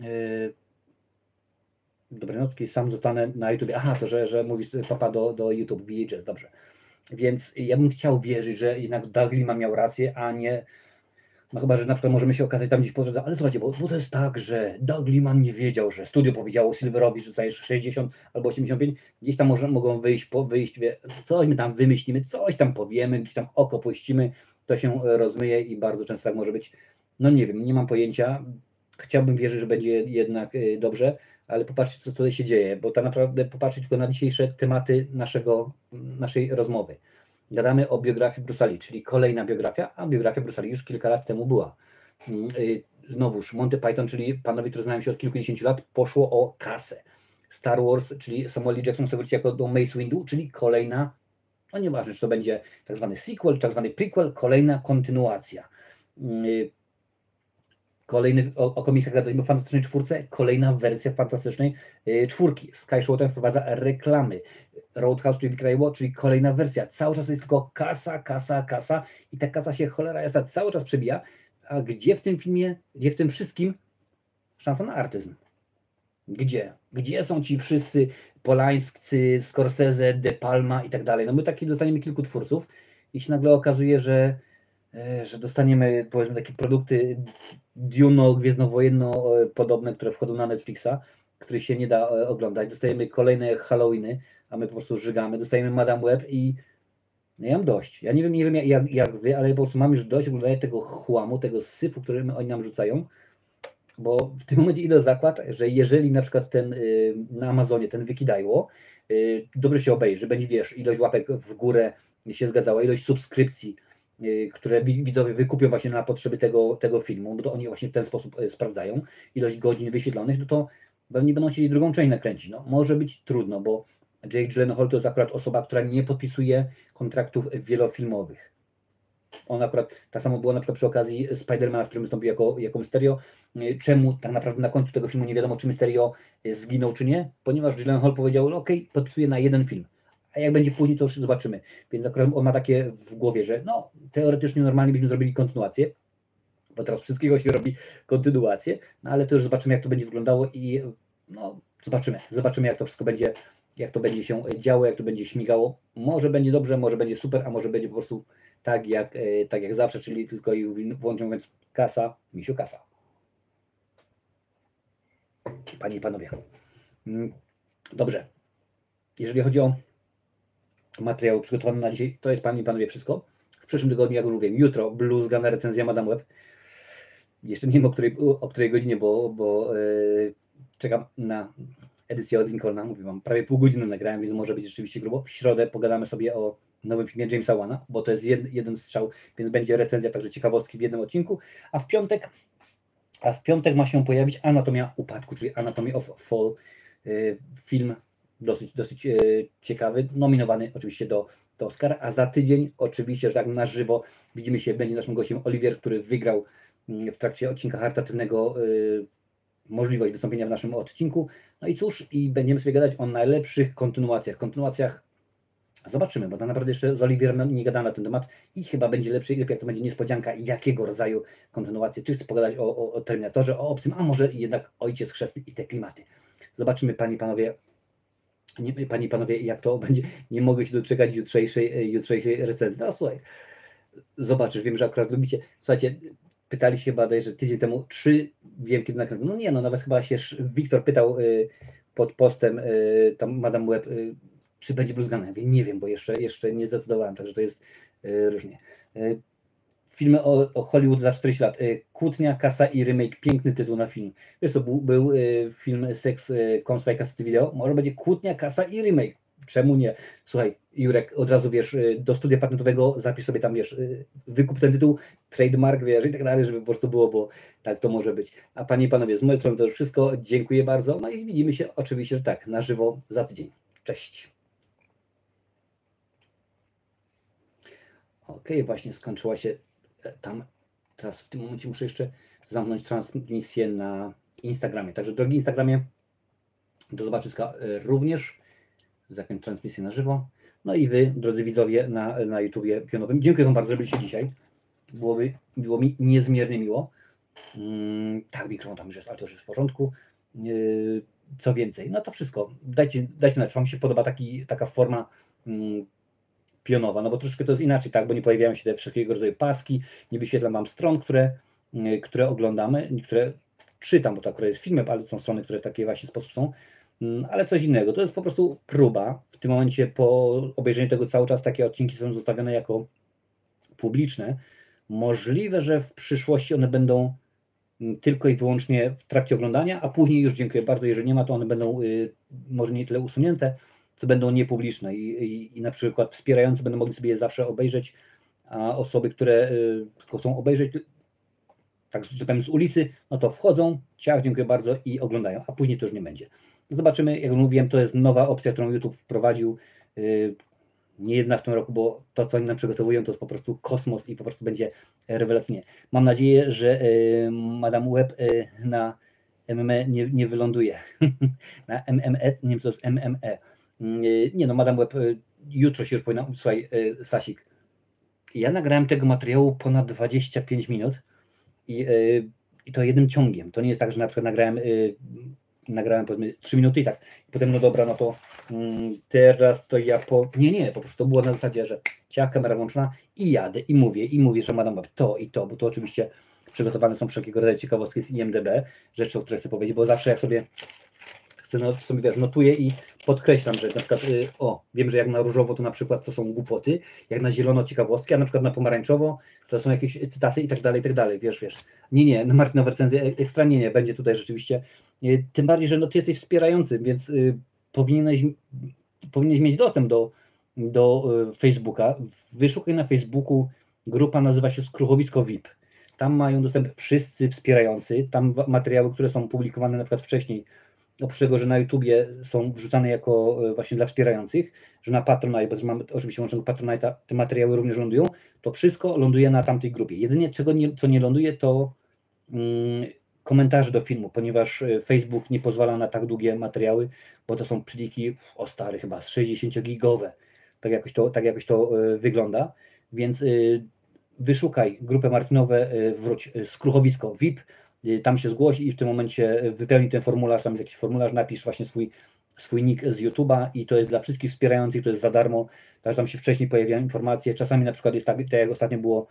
Dobrej nocki, sam zostanę na YouTube. Aha, to, że, że mówisz papa do, do YouTube, V H S, dobrze. Więc ja bym chciał wierzyć, że jednak Doug Liman miał rację, a nie, no chyba, że na przykład możemy się okazać tam gdzieś po drodze, ale słuchajcie, bo, bo to jest tak, że Doug Liman nie wiedział, że studio powiedziało Silverowi, że dostajesz sześćdziesiąt albo osiemdziesiąt pięć, gdzieś tam może, mogą wyjść, po, wyjść, wie, coś my tam wymyślimy, coś tam powiemy, gdzieś tam oko puścimy, to się rozmyje i bardzo często tak może być. No nie wiem, nie mam pojęcia, chciałbym wierzyć, że będzie jednak dobrze, ale popatrzcie, co tutaj się dzieje, bo tak naprawdę popatrzcie tylko na dzisiejsze tematy naszego, naszej rozmowy. Gadamy o biografii Bruce'a Lee, czyli kolejna biografia, a biografia Bruce'a Lee już kilka lat temu była. Znowuż Monty Python, czyli panowie, którzy znają się od kilkudziesięciu lat, poszło o kasę. Star Wars, czyli Samuel L. Jackson chce wrócić jako do Mace Windu, czyli kolejna, no nieważne, czy to będzie tak zwany sequel, czy tak zwany prequel, kolejna kontynuacja. Kolejny o, o komiksach gadaliśmy o Fantastycznej Czwórce, kolejna wersja Fantastycznej y, Czwórki. Sky Showtime wprowadza reklamy. Roadhouse, czyli Wykrajewo, czyli kolejna wersja. Cały czas jest tylko kasa, kasa, kasa i ta kasa się cholera jasna cały czas przebija. A gdzie w tym filmie, gdzie w tym wszystkim szansa na artyzm? Gdzie? Gdzie są ci wszyscy Polańscy, Scorsese, De Palma i tak dalej? No my taki dostaniemy kilku twórców i się nagle okazuje, że że dostaniemy, powiedzmy, takie produkty Duno, Gwiezdnowojenno podobne, które wchodzą na Netflixa, których się nie da oglądać. Dostajemy kolejne Halloweeny, a my po prostu żygamy. Dostajemy Madame Web i no ja mam dość. Ja nie wiem, nie wiem jak, jak wy, ale po prostu mam już dość oglądania tego chłamu, tego syfu, który oni nam rzucają, bo w tym momencie idę zakład, że jeżeli na przykład ten na Amazonie, ten Wikidajło, dobrze się obejrzy, będzie, wiesz, ilość łapek w górę się zgadzała, ilość subskrypcji, które widzowie wykupią właśnie na potrzeby tego, tego filmu, bo to oni właśnie w ten sposób sprawdzają ilość godzin wyświetlonych, no to pewnie będą chcieli drugą część nakręcić. No, może być trudno, bo Jake Gyllenhaal to jest akurat osoba, która nie podpisuje kontraktów wielofilmowych. On akurat, tak samo było na przykład przy okazji Spidermana, w którym wystąpił jako, jako Mysterio. Czemu tak naprawdę na końcu tego filmu nie wiadomo, czy Mysterio zginął, czy nie? Ponieważ Gyllenhaal powiedział, no okej, okay, podpisuję na jeden film. A jak będzie później, to już zobaczymy. Więc akurat on ma takie w głowie, że no, teoretycznie normalnie byśmy zrobili kontynuację, bo teraz wszystkiego się robi kontynuację, no ale to już zobaczymy, jak to będzie wyglądało i no, zobaczymy. Zobaczymy, jak to wszystko będzie, jak to będzie się działo, jak to będzie śmigało. Może będzie dobrze, może będzie super, a może będzie po prostu tak jak, tak jak zawsze, czyli tylko i włączą, więc kasa, misiu kasa. Panie i panowie. Mm, Dobrze. Jeżeli chodzi o materiał przygotowany na dzisiaj, to jest, panie i panowie, wszystko. W przyszłym tygodniu, jak już mówię, jutro bluzgana recenzja Madame Web. Jeszcze nie wiem o której, o której godzinie, bo, bo yy, czekam na edycję od Lincolna. Mówię wam, prawie pół godziny nagrałem, więc może być rzeczywiście grubo. W środę pogadamy sobie o nowym filmie Jamesa Wana, bo to jest jed, jeden strzał, więc będzie recenzja, także ciekawostki w jednym odcinku. A w piątek, a w piątek ma się pojawić Anatomia Upadku, czyli Anatomy of Fall. Yy, film dosyć, dosyć yy, ciekawy, nominowany oczywiście do, do Oscara, a za tydzień oczywiście, że tak na żywo widzimy się, będzie naszym gościem Oliwier, który wygrał w trakcie odcinka charytatywnego yy, możliwość wystąpienia w naszym odcinku. No i cóż, i będziemy sobie gadać o najlepszych kontynuacjach. Kontynuacjach zobaczymy, bo tak naprawdę jeszcze z Oliwierem nie gadałem na ten temat i chyba będzie lepszy, lepiej jak to będzie niespodzianka, jakiego rodzaju kontynuacje. Czy chcę pogadać o, o, o Terminatorze, o Obcym, a może jednak Ojciec Chrzestny i te klimaty. Zobaczymy, panie i panowie, nie, panie i panowie, jak to będzie. Nie mogę się doczekać jutrzejszej, jutrzejszej recenzji. No słuchaj, zobaczysz, wiem, że akurat lubicie. Słuchajcie, pytali się chyba, że tydzień temu, czy wiem, kiedy nakręcę. No nie, no nawet chyba się Wiktor pytał y, pod postem y, tam Madame Web, y, czy będzie bluzgane. Ja mówię, nie wiem, bo jeszcze, jeszcze nie zdecydowałem, także to jest y, różnie. Y, filmy o, o Hollywood za czterdzieści lat. Y, Kłótnia, kasa i remake. Piękny tytuł na film. Wiesz co, był, był y, film Sex y, Comes by Cassette Video. Może będzie Kłótnia, kasa i remake. Czemu nie? Słuchaj, Jurek, od razu wiesz, do studia patentowego zapisz sobie tam, wiesz, wykup ten tytuł, trademark, wiesz, i tak dalej, żeby po prostu było, bo tak to może być. A panie i panowie, z mojej strony to już wszystko. Dziękuję bardzo. No i widzimy się oczywiście, że tak, na żywo za tydzień. Cześć. Ok, właśnie skończyła się tam. Teraz w tym momencie muszę jeszcze zamknąć transmisję na Instagramie. Także drogi Instagramie, do zobaczyska również. Zakończę transmisję na żywo. No i wy, drodzy widzowie na, na YouTubie pionowym, dziękuję wam bardzo, że byliście dzisiaj. Byłoby, było mi niezmiernie miło. Hmm, tak, mikrofon tam już jest, ale to już jest w porządku. Yy, co więcej, no to wszystko. Dajcie, dajcie znać, czy wam się podoba taki, taka forma hmm, pionowa, no bo troszkę to jest inaczej, tak, bo nie pojawiają się te wszystkiego rodzaju paski, nie wyświetlam wam stron, które, yy, które oglądamy, które czytam, bo to akurat jest filmem, ale są strony, które w taki właśnie sposób są. Ale coś innego. To jest po prostu próba. W tym momencie po obejrzeniu tego cały czas takie odcinki są zostawione jako publiczne. Możliwe, że w przyszłości one będą tylko i wyłącznie w trakcie oglądania, a później już, dziękuję bardzo, jeżeli nie ma, to one będą y, może nie tyle usunięte, co będą niepubliczne i, i, i na przykład wspierający będą mogli sobie je zawsze obejrzeć, a osoby, które y, tylko chcą obejrzeć tak że powiem z ulicy, no to wchodzą, ciach, dziękuję bardzo i oglądają, a później to już nie będzie. Zobaczymy, jak mówiłem, to jest nowa opcja, którą YouTube wprowadził, yy, nie jedna w tym roku, bo to, co oni nam przygotowują, to jest po prostu kosmos i po prostu będzie rewelacyjnie. Mam nadzieję, że yy, Madame Web yy, na M M E nie, nie wyląduje. Na M M E, nie wiem co to jest M M E. Yy, nie no, Madame Web, yy, jutro się już powinna, słuchaj, yy, Sasik, ja nagrałem tego materiału ponad dwadzieścia pięć minut, I, yy, I to jednym ciągiem. To nie jest tak, że na przykład nagrałem, yy, nagrałem powiedzmy trzy minuty i tak. I potem no dobra, no to yy, teraz to ja po... Nie, nie, po prostu to było na zasadzie, że ciach, kamera włączona i jadę i mówię, i mówię, że Madame Web to i to, bo to oczywiście przygotowane są wszelkiego rodzaju ciekawostki z I M D B, rzeczy, o których chcę powiedzieć, bo zawsze jak sobie chcę, no sobie wiesz, notuję i podkreślam, że na przykład, yy, o, wiem, że jak na różowo to na przykład to są głupoty, jak na zielono ciekawostki, a na przykład na pomarańczowo to są jakieś cytaty i tak dalej, i tak dalej, wiesz, wiesz. Nie, nie, na Martinowe recenzje ekstra nie, nie, będzie tutaj rzeczywiście, yy, tym bardziej, że no ty jesteś wspierającym, więc yy, powinieneś, powinieneś mieć dostęp do, do yy, Facebooka. Wyszukaj na Facebooku, grupa nazywa się Skruchowisko V I P. Tam mają dostęp wszyscy wspierający, tam materiały, które są publikowane na przykład wcześniej, oprócz tego, że na YouTubie są wrzucane jako właśnie dla wspierających, że na Patronite, bo mamy oczywiście łącznego Patronite'a, te materiały również lądują, to wszystko ląduje na tamtej grupie. Jedynie czego nie, co nie ląduje, to mm, komentarze do filmu, ponieważ Facebook nie pozwala na tak długie materiały, bo to są pliki, o stary, chyba sześćdziesięciogigowe. Tak jakoś to, tak jakoś to y, wygląda, więc y, wyszukaj grupę Martinowe, y, wróć, y, Skruchowisko V I P, tam się zgłoś i w tym momencie wypełnij ten formularz, tam jest jakiś formularz, napisz właśnie swój, swój nick z YouTube'a i to jest dla wszystkich wspierających, to jest za darmo, także tam się wcześniej pojawiają informacje, czasami na przykład jest tak, tak jak ostatnio było,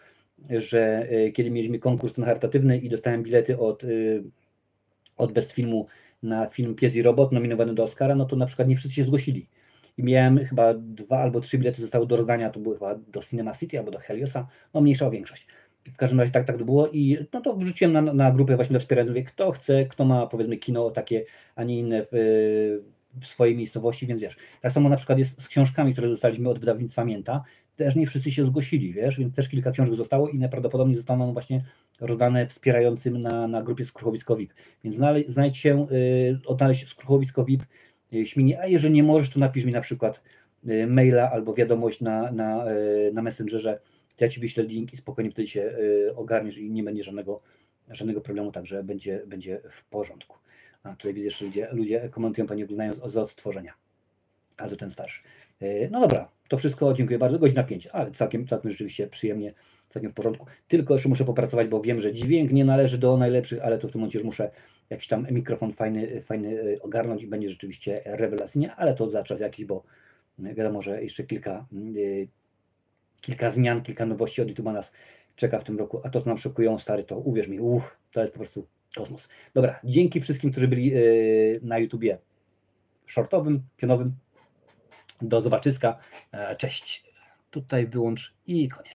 że y, kiedy mieliśmy konkurs ten charytatywny i dostałem bilety od, y, od Best Filmu na film Pies i Robot nominowany do Oscara, no to na przykład nie wszyscy się zgłosili. I miałem chyba dwa albo trzy bilety zostały do rozdania, to były chyba do Cinema City albo do Heliosa, no mniejsza o większość. W każdym razie tak, tak to było i no to wrzuciłem na, na grupę właśnie do wspierania, mówię, kto chce, kto ma powiedzmy kino takie, a nie inne w, w swojej miejscowości, więc wiesz. Tak samo na przykład jest z książkami, które dostaliśmy od wydawnictwa Mięta, też nie wszyscy się zgłosili, wiesz, więc też kilka książek zostało i najprawdopodobniej zostaną właśnie rozdane wspierającym na, na grupie Skruchowisko V I P. Więc znale, znajdź się, y, odnaleźć Skruchowisko V I P, y, śminie, a jeżeli nie możesz, to napisz mi na przykład y, maila albo wiadomość na, na, y, na Messengerze, to ja Ci wyślę link i spokojnie wtedy się y, ogarniesz i nie będzie żadnego, żadnego problemu, także będzie, będzie w porządku. A tutaj widzę, że ludzie, ludzie komentują, Pani oglądają z, z odtworzenia, ale to ten starszy. Y, no dobra, to wszystko, dziękuję bardzo, godzina pięć, ale całkiem, całkiem rzeczywiście przyjemnie, całkiem w porządku. Tylko jeszcze muszę popracować, bo wiem, że dźwięk nie należy do najlepszych, ale to w tym momencie już muszę jakiś tam mikrofon fajny, fajny ogarnąć i będzie rzeczywiście rewelacyjnie, ale to za czas jakiś, bo wiadomo, że jeszcze kilka, yy, kilka zmian, kilka nowości od YouTube'a nas czeka w tym roku, a to, co nam szokują, stary, to uwierz mi, uff, to jest po prostu kosmos. Dobra, dzięki wszystkim, którzy byli yy, na YouTubie shortowym, pionowym. Do zobaczyska. Cześć. Tutaj wyłącz i koniec.